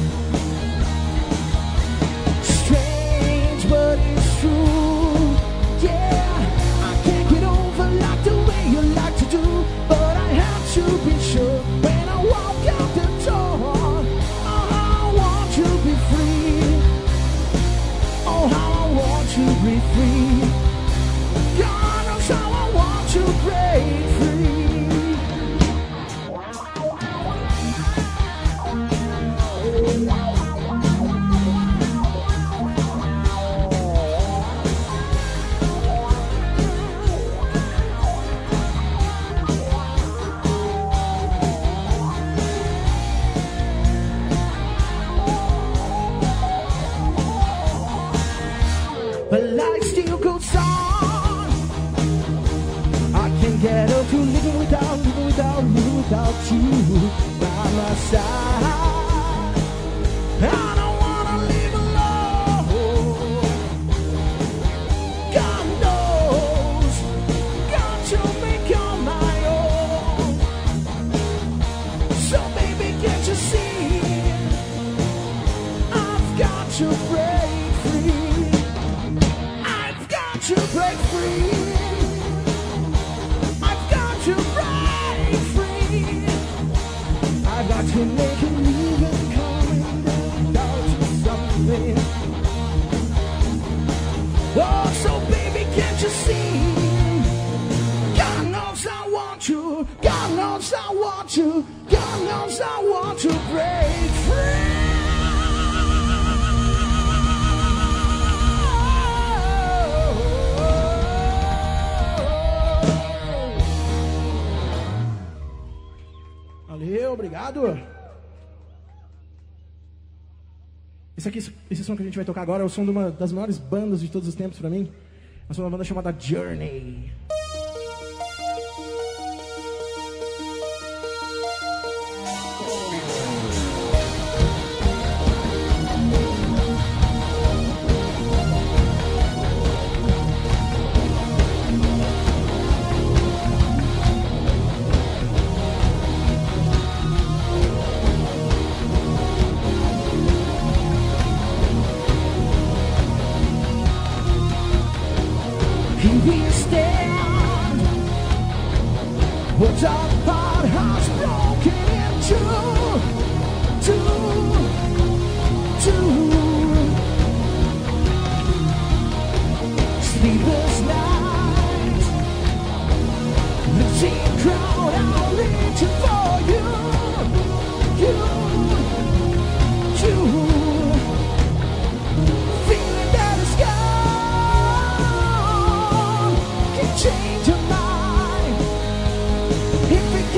Strange, but it's true. Yeah, I can't get over like the way you like to do, but I have to be sure when I walk out the door. Oh, how I want to be free. Oh, how I want to be free. God knows how I want to break free. But life still goes on. I can't get up to living without you by my side. I don't wanna live alone. God knows, got to make on my own. So baby, can't you see? I've got to break free. To break free, I've got to break free. I've got to make a living coming down to something. Oh, so baby, can't you see? God knows I want to. God knows I want to. God knows I want to break free. Valeu, obrigado. Esse som que a gente vai tocar agora é o som de uma das maiores bandas de todos os tempos pra mim. É uma banda chamada Journey. We stand, what our heart has broken into, sleepless nights, the team crowd are reaching for you, feeling that it's gone. Change your mind if it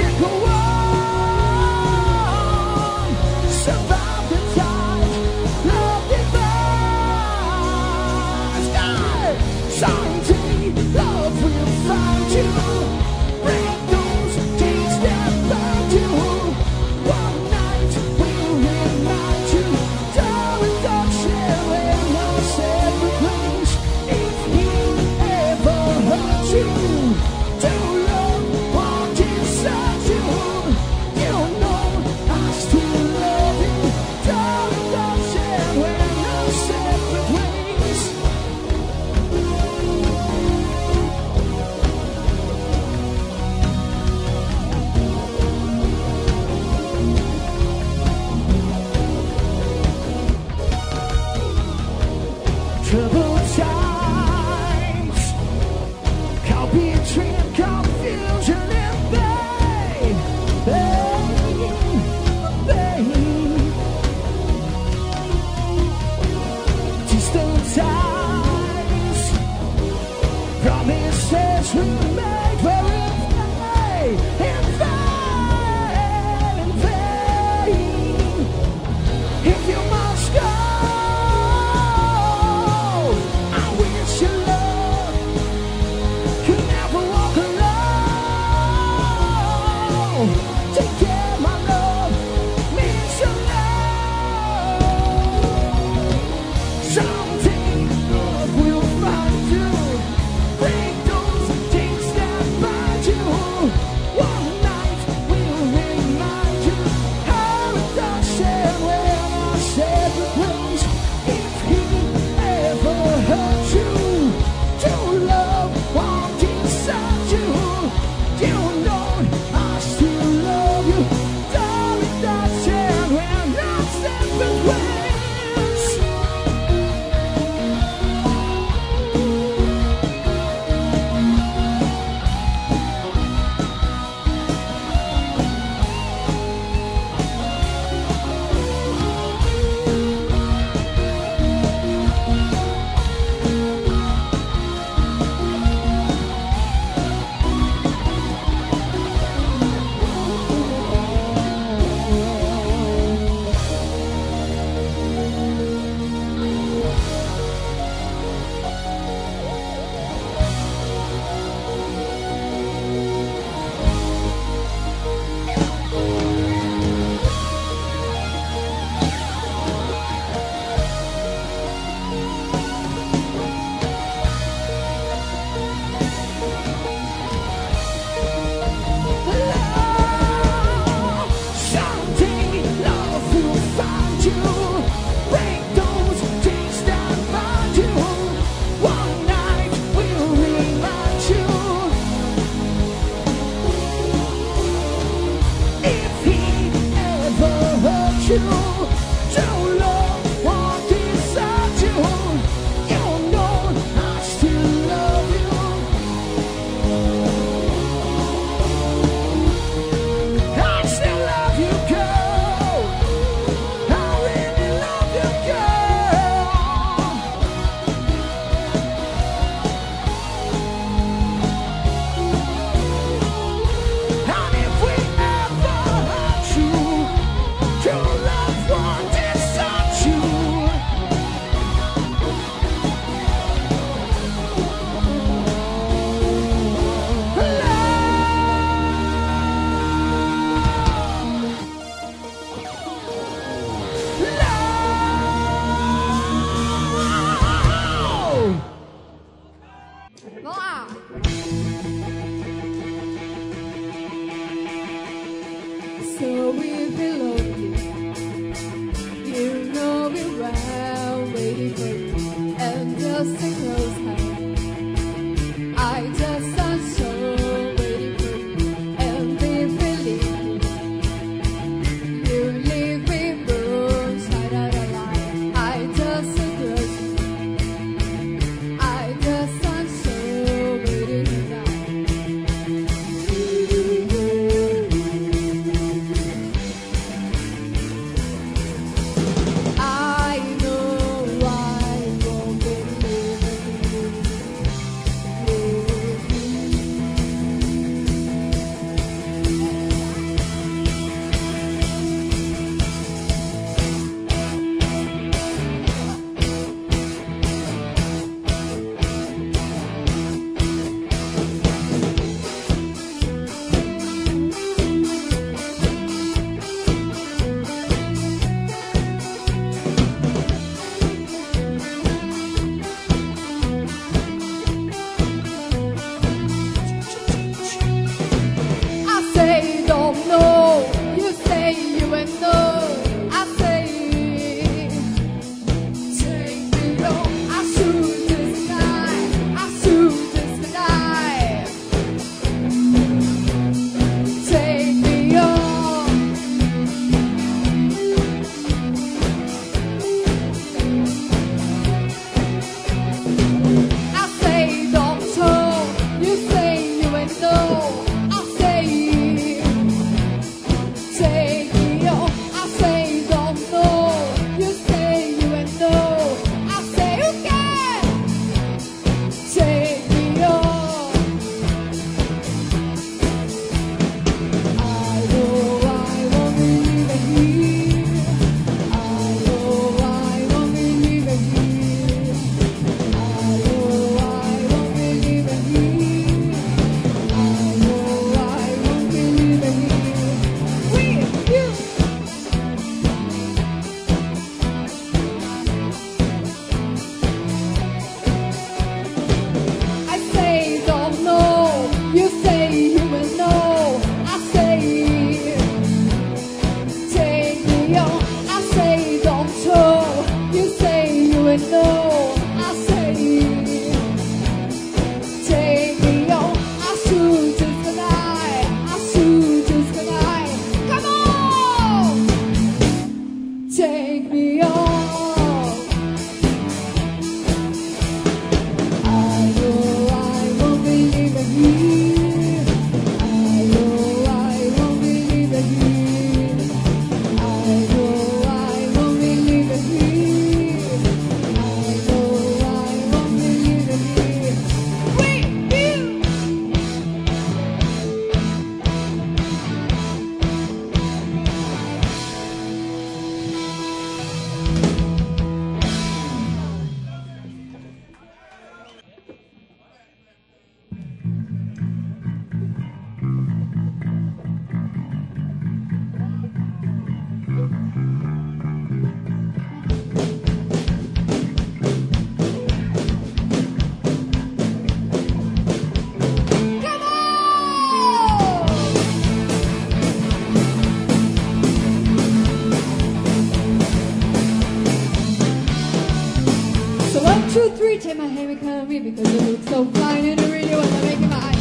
me because you look so fine and you really wanna make it mine.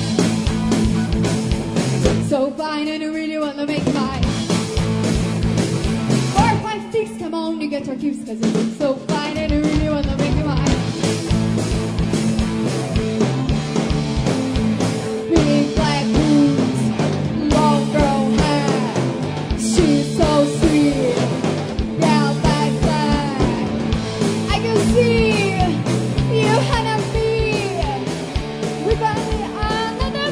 So fine and you really wanna make it mine. 4, 5, 6, come on, you get your keeps cause you look so fine and you really wanna make it mine. Big black boots, long girl hair, she's so sweet, down back side. I can see you and me, we're gonna another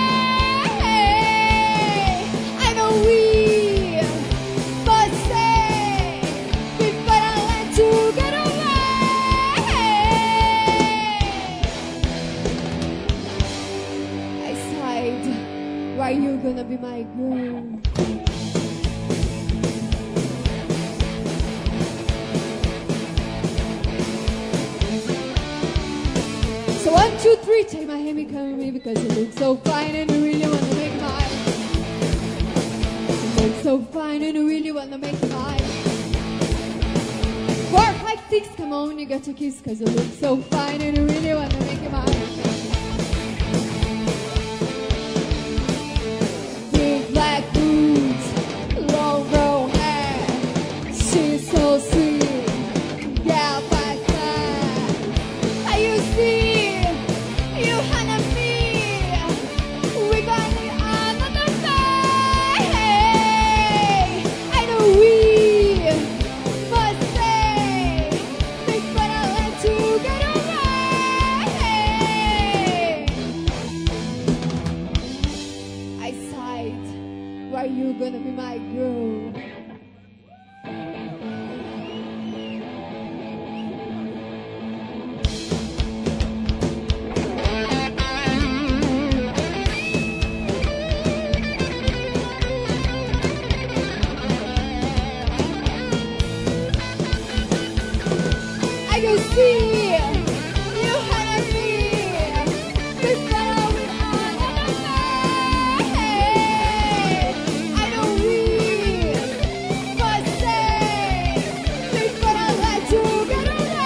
day. I know we must say before I let you get away. I sighed, why you gonna be my girl? So 1, 2, 3, take my hand, come with me because you look so fine and you really wanna make mine. You look so fine and you really wanna make mine. 4, 5, 6, come on, you got your kiss cause you look so fine and you really wanna make it mine. Big black boots, long brown hair, she's so sweet, yeah, back side. How you see, you and me, we're gonna another day. I know we must say before I let you get away. I sighed, why you gonna be my girl? I can see you and me before we another day. I know we must say before I let you get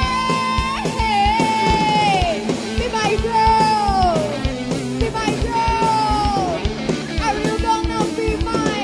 away. Be my girl, be my girl. Are you gonna be my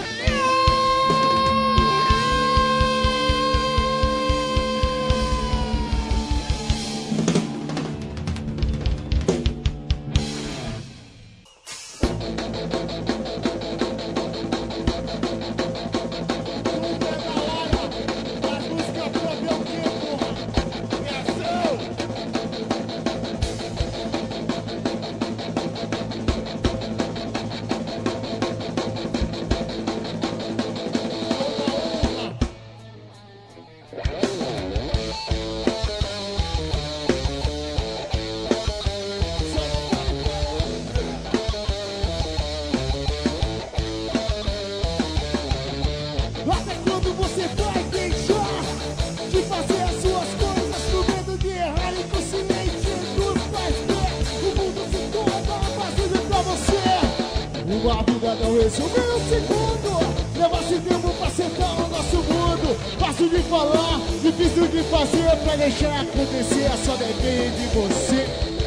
Até quando você vai deixar de fazer as suas coisas com medo de errar inconsciente? Tudo faz bem, o mundo se torna vazio pra você. Uma vida não resume em um segundo, leva-se tempo pra sentar no nosso mundo. Fácil de falar, difícil de fazer, pra deixar acontecer só depende de você.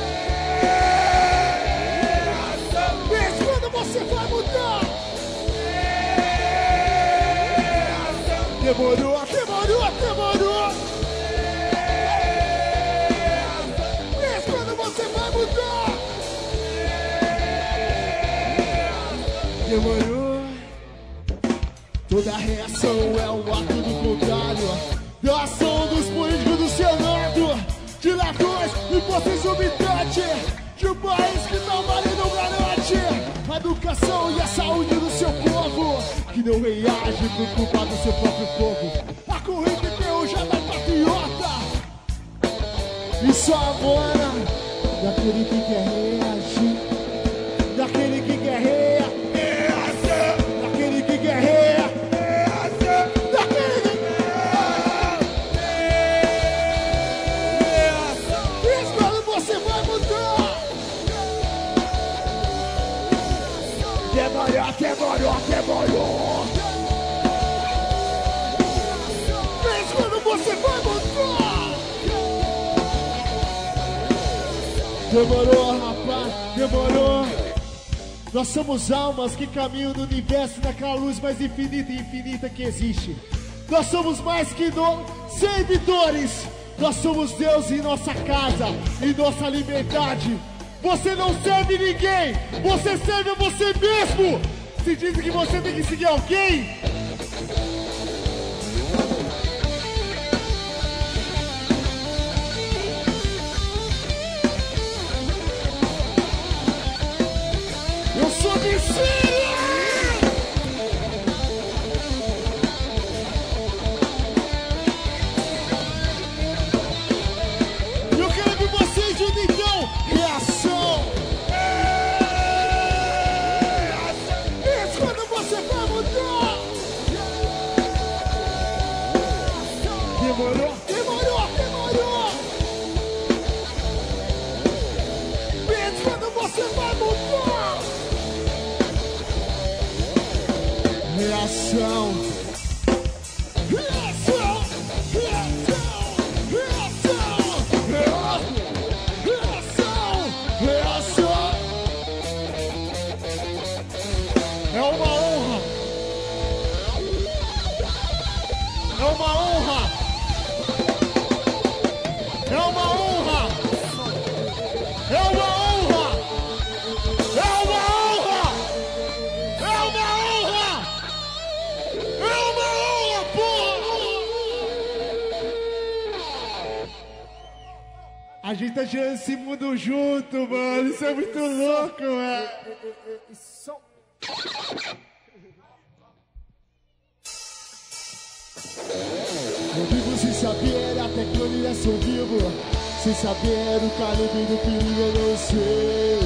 Desde quando você vai mudar? Demorou, demorou, demorou. Mas quando você vai mudar? Demorou. Toda reação é um ato do contrário da ação dos políticos do Senado, de ladrões e posse exorbitante, de um país que não vale, não garante a educação e a saúde do seu povo, que não reage preocupado do seu próprio povo. A corrente enferrujada patriota e só agora daquele que quer reagir, daquele que quer reagir, daquele que quer reagir, daquele que Diz quando você vai mudar. Demorou, demorou, demorou. Diz quando você vai mudar. Demorou, rapaz, demorou. Nós somos almas que caminham no universo naquela luz mais infinita e infinita que existe. Nós somos mais que servidores. Nós somos Deus em nossa casa, em nossa liberdade. Você não serve ninguém, você serve a você mesmo. Se diz que você tem que seguir alguém, eu sou de Síria. Eu quero que vocês juntos então, reação. Isso quando você vai mudar. Demorou, demorou, demorou. Isso quando você vai mudar. Reação. Reação. Reação. Reação. Reação. Reação. É uma honra. É uma honra. É uma honra. É uma honra. É uma honra. É uma honra. É uma honra, porra. A gente tá tirando esse mundo junto, mano. Isso é muito louco, velho. Eu vivo sem saber até quando irá ser vivo. Sem saber o calibre do perigo eu não sei.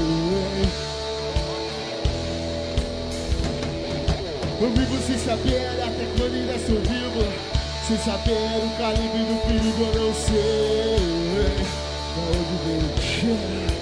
Eu vivo sem saber até quando irá ser vivo. Sem saber o calibre do perigo eu não sei. Da onde veio o cheiro?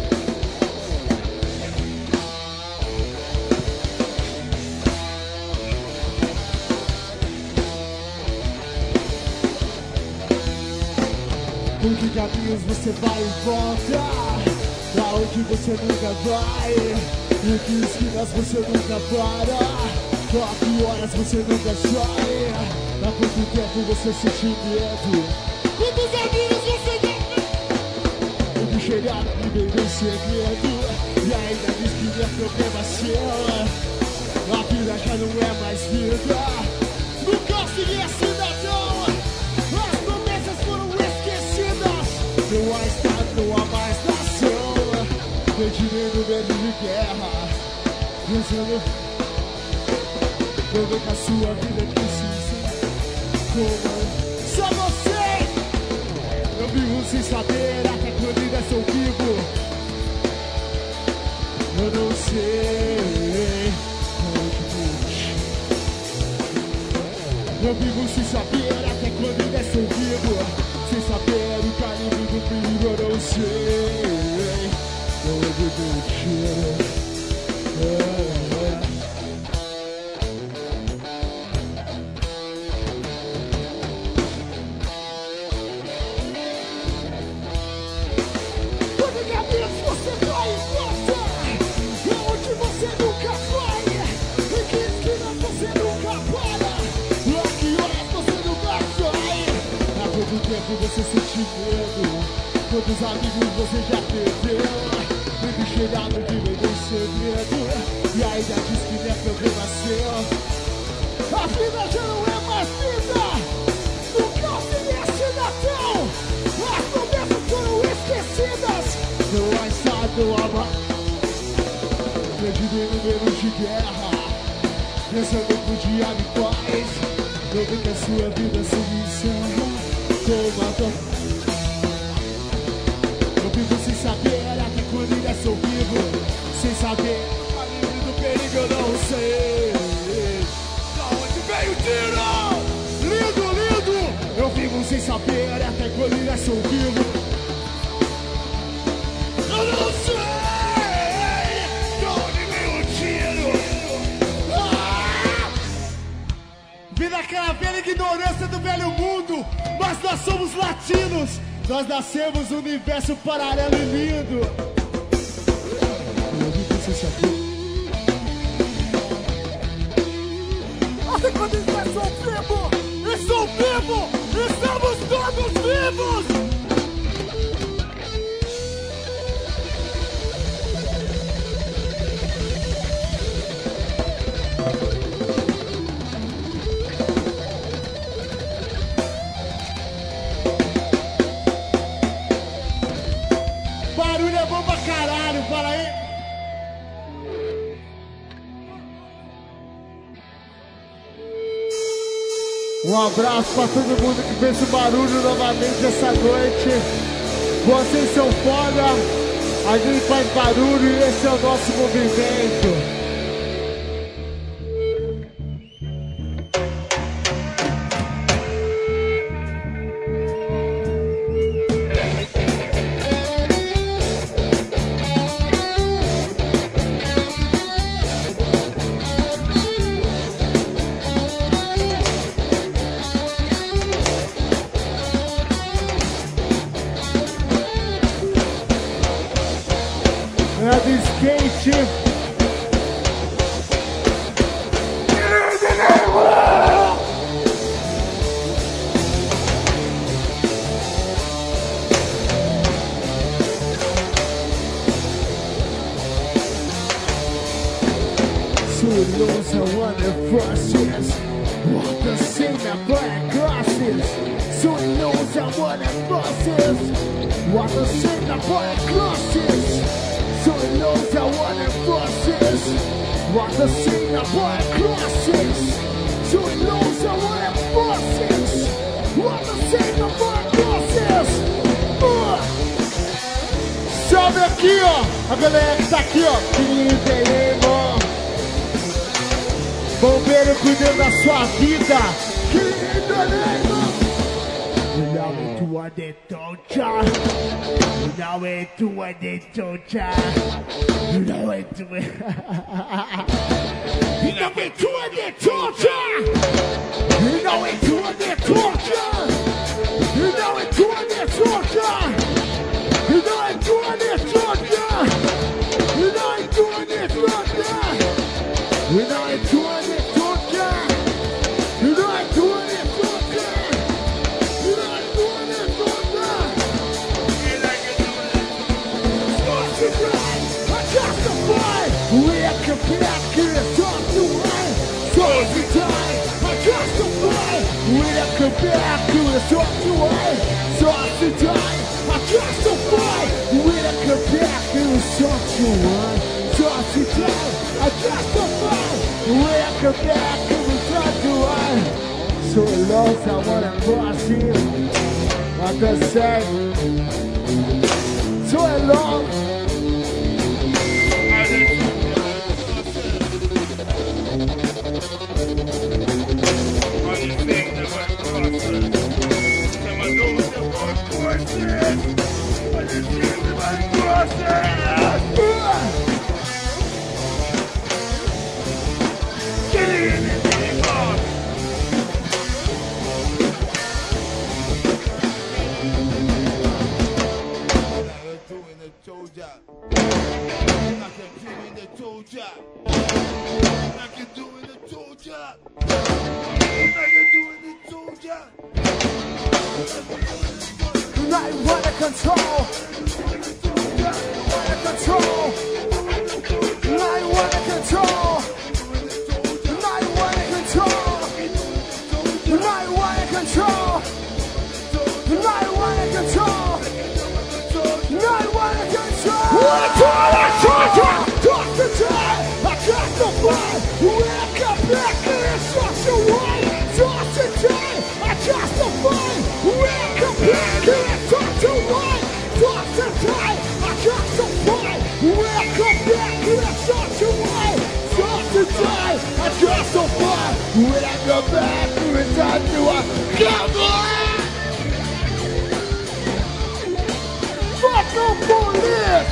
Por que caminhos você vai e volta? Pra onde você nunca vai? Em que esquinas você nunca para? A que horas você nunca sai? Há quanto tempo você sente medo? Quantos amigos você dá? O cheirado que vem em segredo e ainda diz que não é problema seu. A vida já não é mais vida. Nunca segui a cidadão. As promessas foram esquecidas. Não há estado, não há mais nação. Pedindo medo de guerra. Pensando, vou ver que a sua vida precisa. Como só você. Eu vivo sem saber até quando ainda sou vivo. Eu não sei onde. Eu vivo sem saber até quando ainda sou vivo. Sem saber o calibre do perigo eu não sei onde eu tiro. Quantos caminhos você vai e volta? Aonde você nunca vai? Em que esquina você nunca para? A que horas você nunca sai? Há quanto tempo você sente medo? Quantos amigos você já perdeu? Vive cheirado de medo e segredo e ainda diz que não é problema seu. A vida já não é mais vida. Nunca se mexe Natal. As promessas foram esquecidas. Não há estado, não há mais. Perdido em números de guerra, pensando que o dia me faz. Não vê que a sua vida se encerra como a tua. Eu vivo sem saber até quando ainda sou vivo. Sem saber a livre do perigo eu não sei. Da onde veio o tiro? Lindo, lindo. Eu vivo sem saber até quando ainda sou vivo. Eu não sei da onde veio o tiro. Vi naquela velha ignorância do velho mundo, mas nós somos latinos. Nós nascemos um universo paralelo e lindo. Até quando estou vivo, estou vivo, estamos todos vivos. Barulho é bom pra caralho, fala aí. Um abraço pra todo mundo que fez o barulho novamente essa noite. Vocês são foda, a gente faz barulho e esse é o nosso movimento. É do skate. So those are one of verses. What the singer black glasses. So those are one of verses. What the singer black glasses. So he knows I want it forces. What the singer boy crosses. So he knows I want it forces. What the singer boy crosses. Salve aqui, ó, a galera que tá aqui, ó. Querido, bombeiro cuidando da sua vida. Querido, now into a detonja. Now into a detonja. Now into a Now into a detonja. Now into a detonja. Now into a detonja. Now into a detonja. Now into a detonja. Now into a detonja. Now into a back in the top to one. So every time I justify, when I come back to the top to one. So every time I justify, when I come back to the top to one. So every time I justify, when I come back to the top to one. So long I wanna cross you, like I said. So long. I wanna control. Wanna control. I wanna control. I wanna control. I wanna control. I wanna control. I wanna control. Talk the time. I justify. Wake up back in instruction one. Talk the time. I justify. Wake up back in instruction one. Talk the time. I justify. Wake up back in instruction one. Talk the time. I justify. Wake up back in instruction one. Come on. Fuck no police.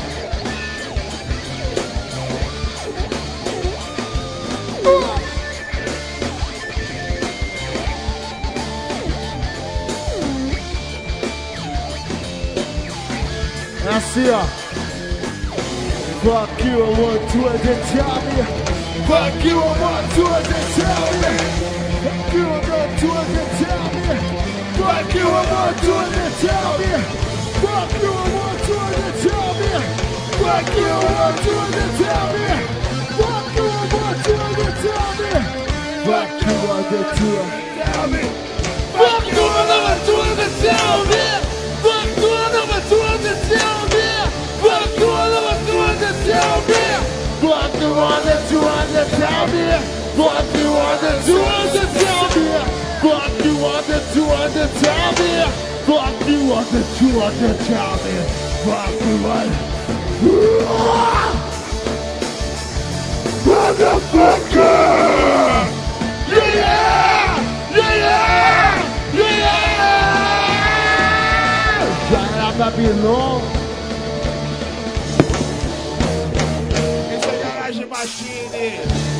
assim, ó. Fuck you, I want to tell me. Fuck you, I want to tell me. Fuck you, I want to tell me. Fuck you, I want to tell me. Fuck you, I want to tell me. Fuck you, I want to tell me. Fuck you, I want to tell me. Fuck you, I want to tell me. Fuck you, I want to tell me. Fuck you, I want to tell me. Fuck you, I want to tell me. Fuck you, I want to tell me. Fuck you, I want to tell me. Fuck you, I want to tell me. Fuck you, I want to tell me. Fuck you, motherfucker! Yeah, yeah, yeah. Já era Babilônia. Esse é Garage Machine.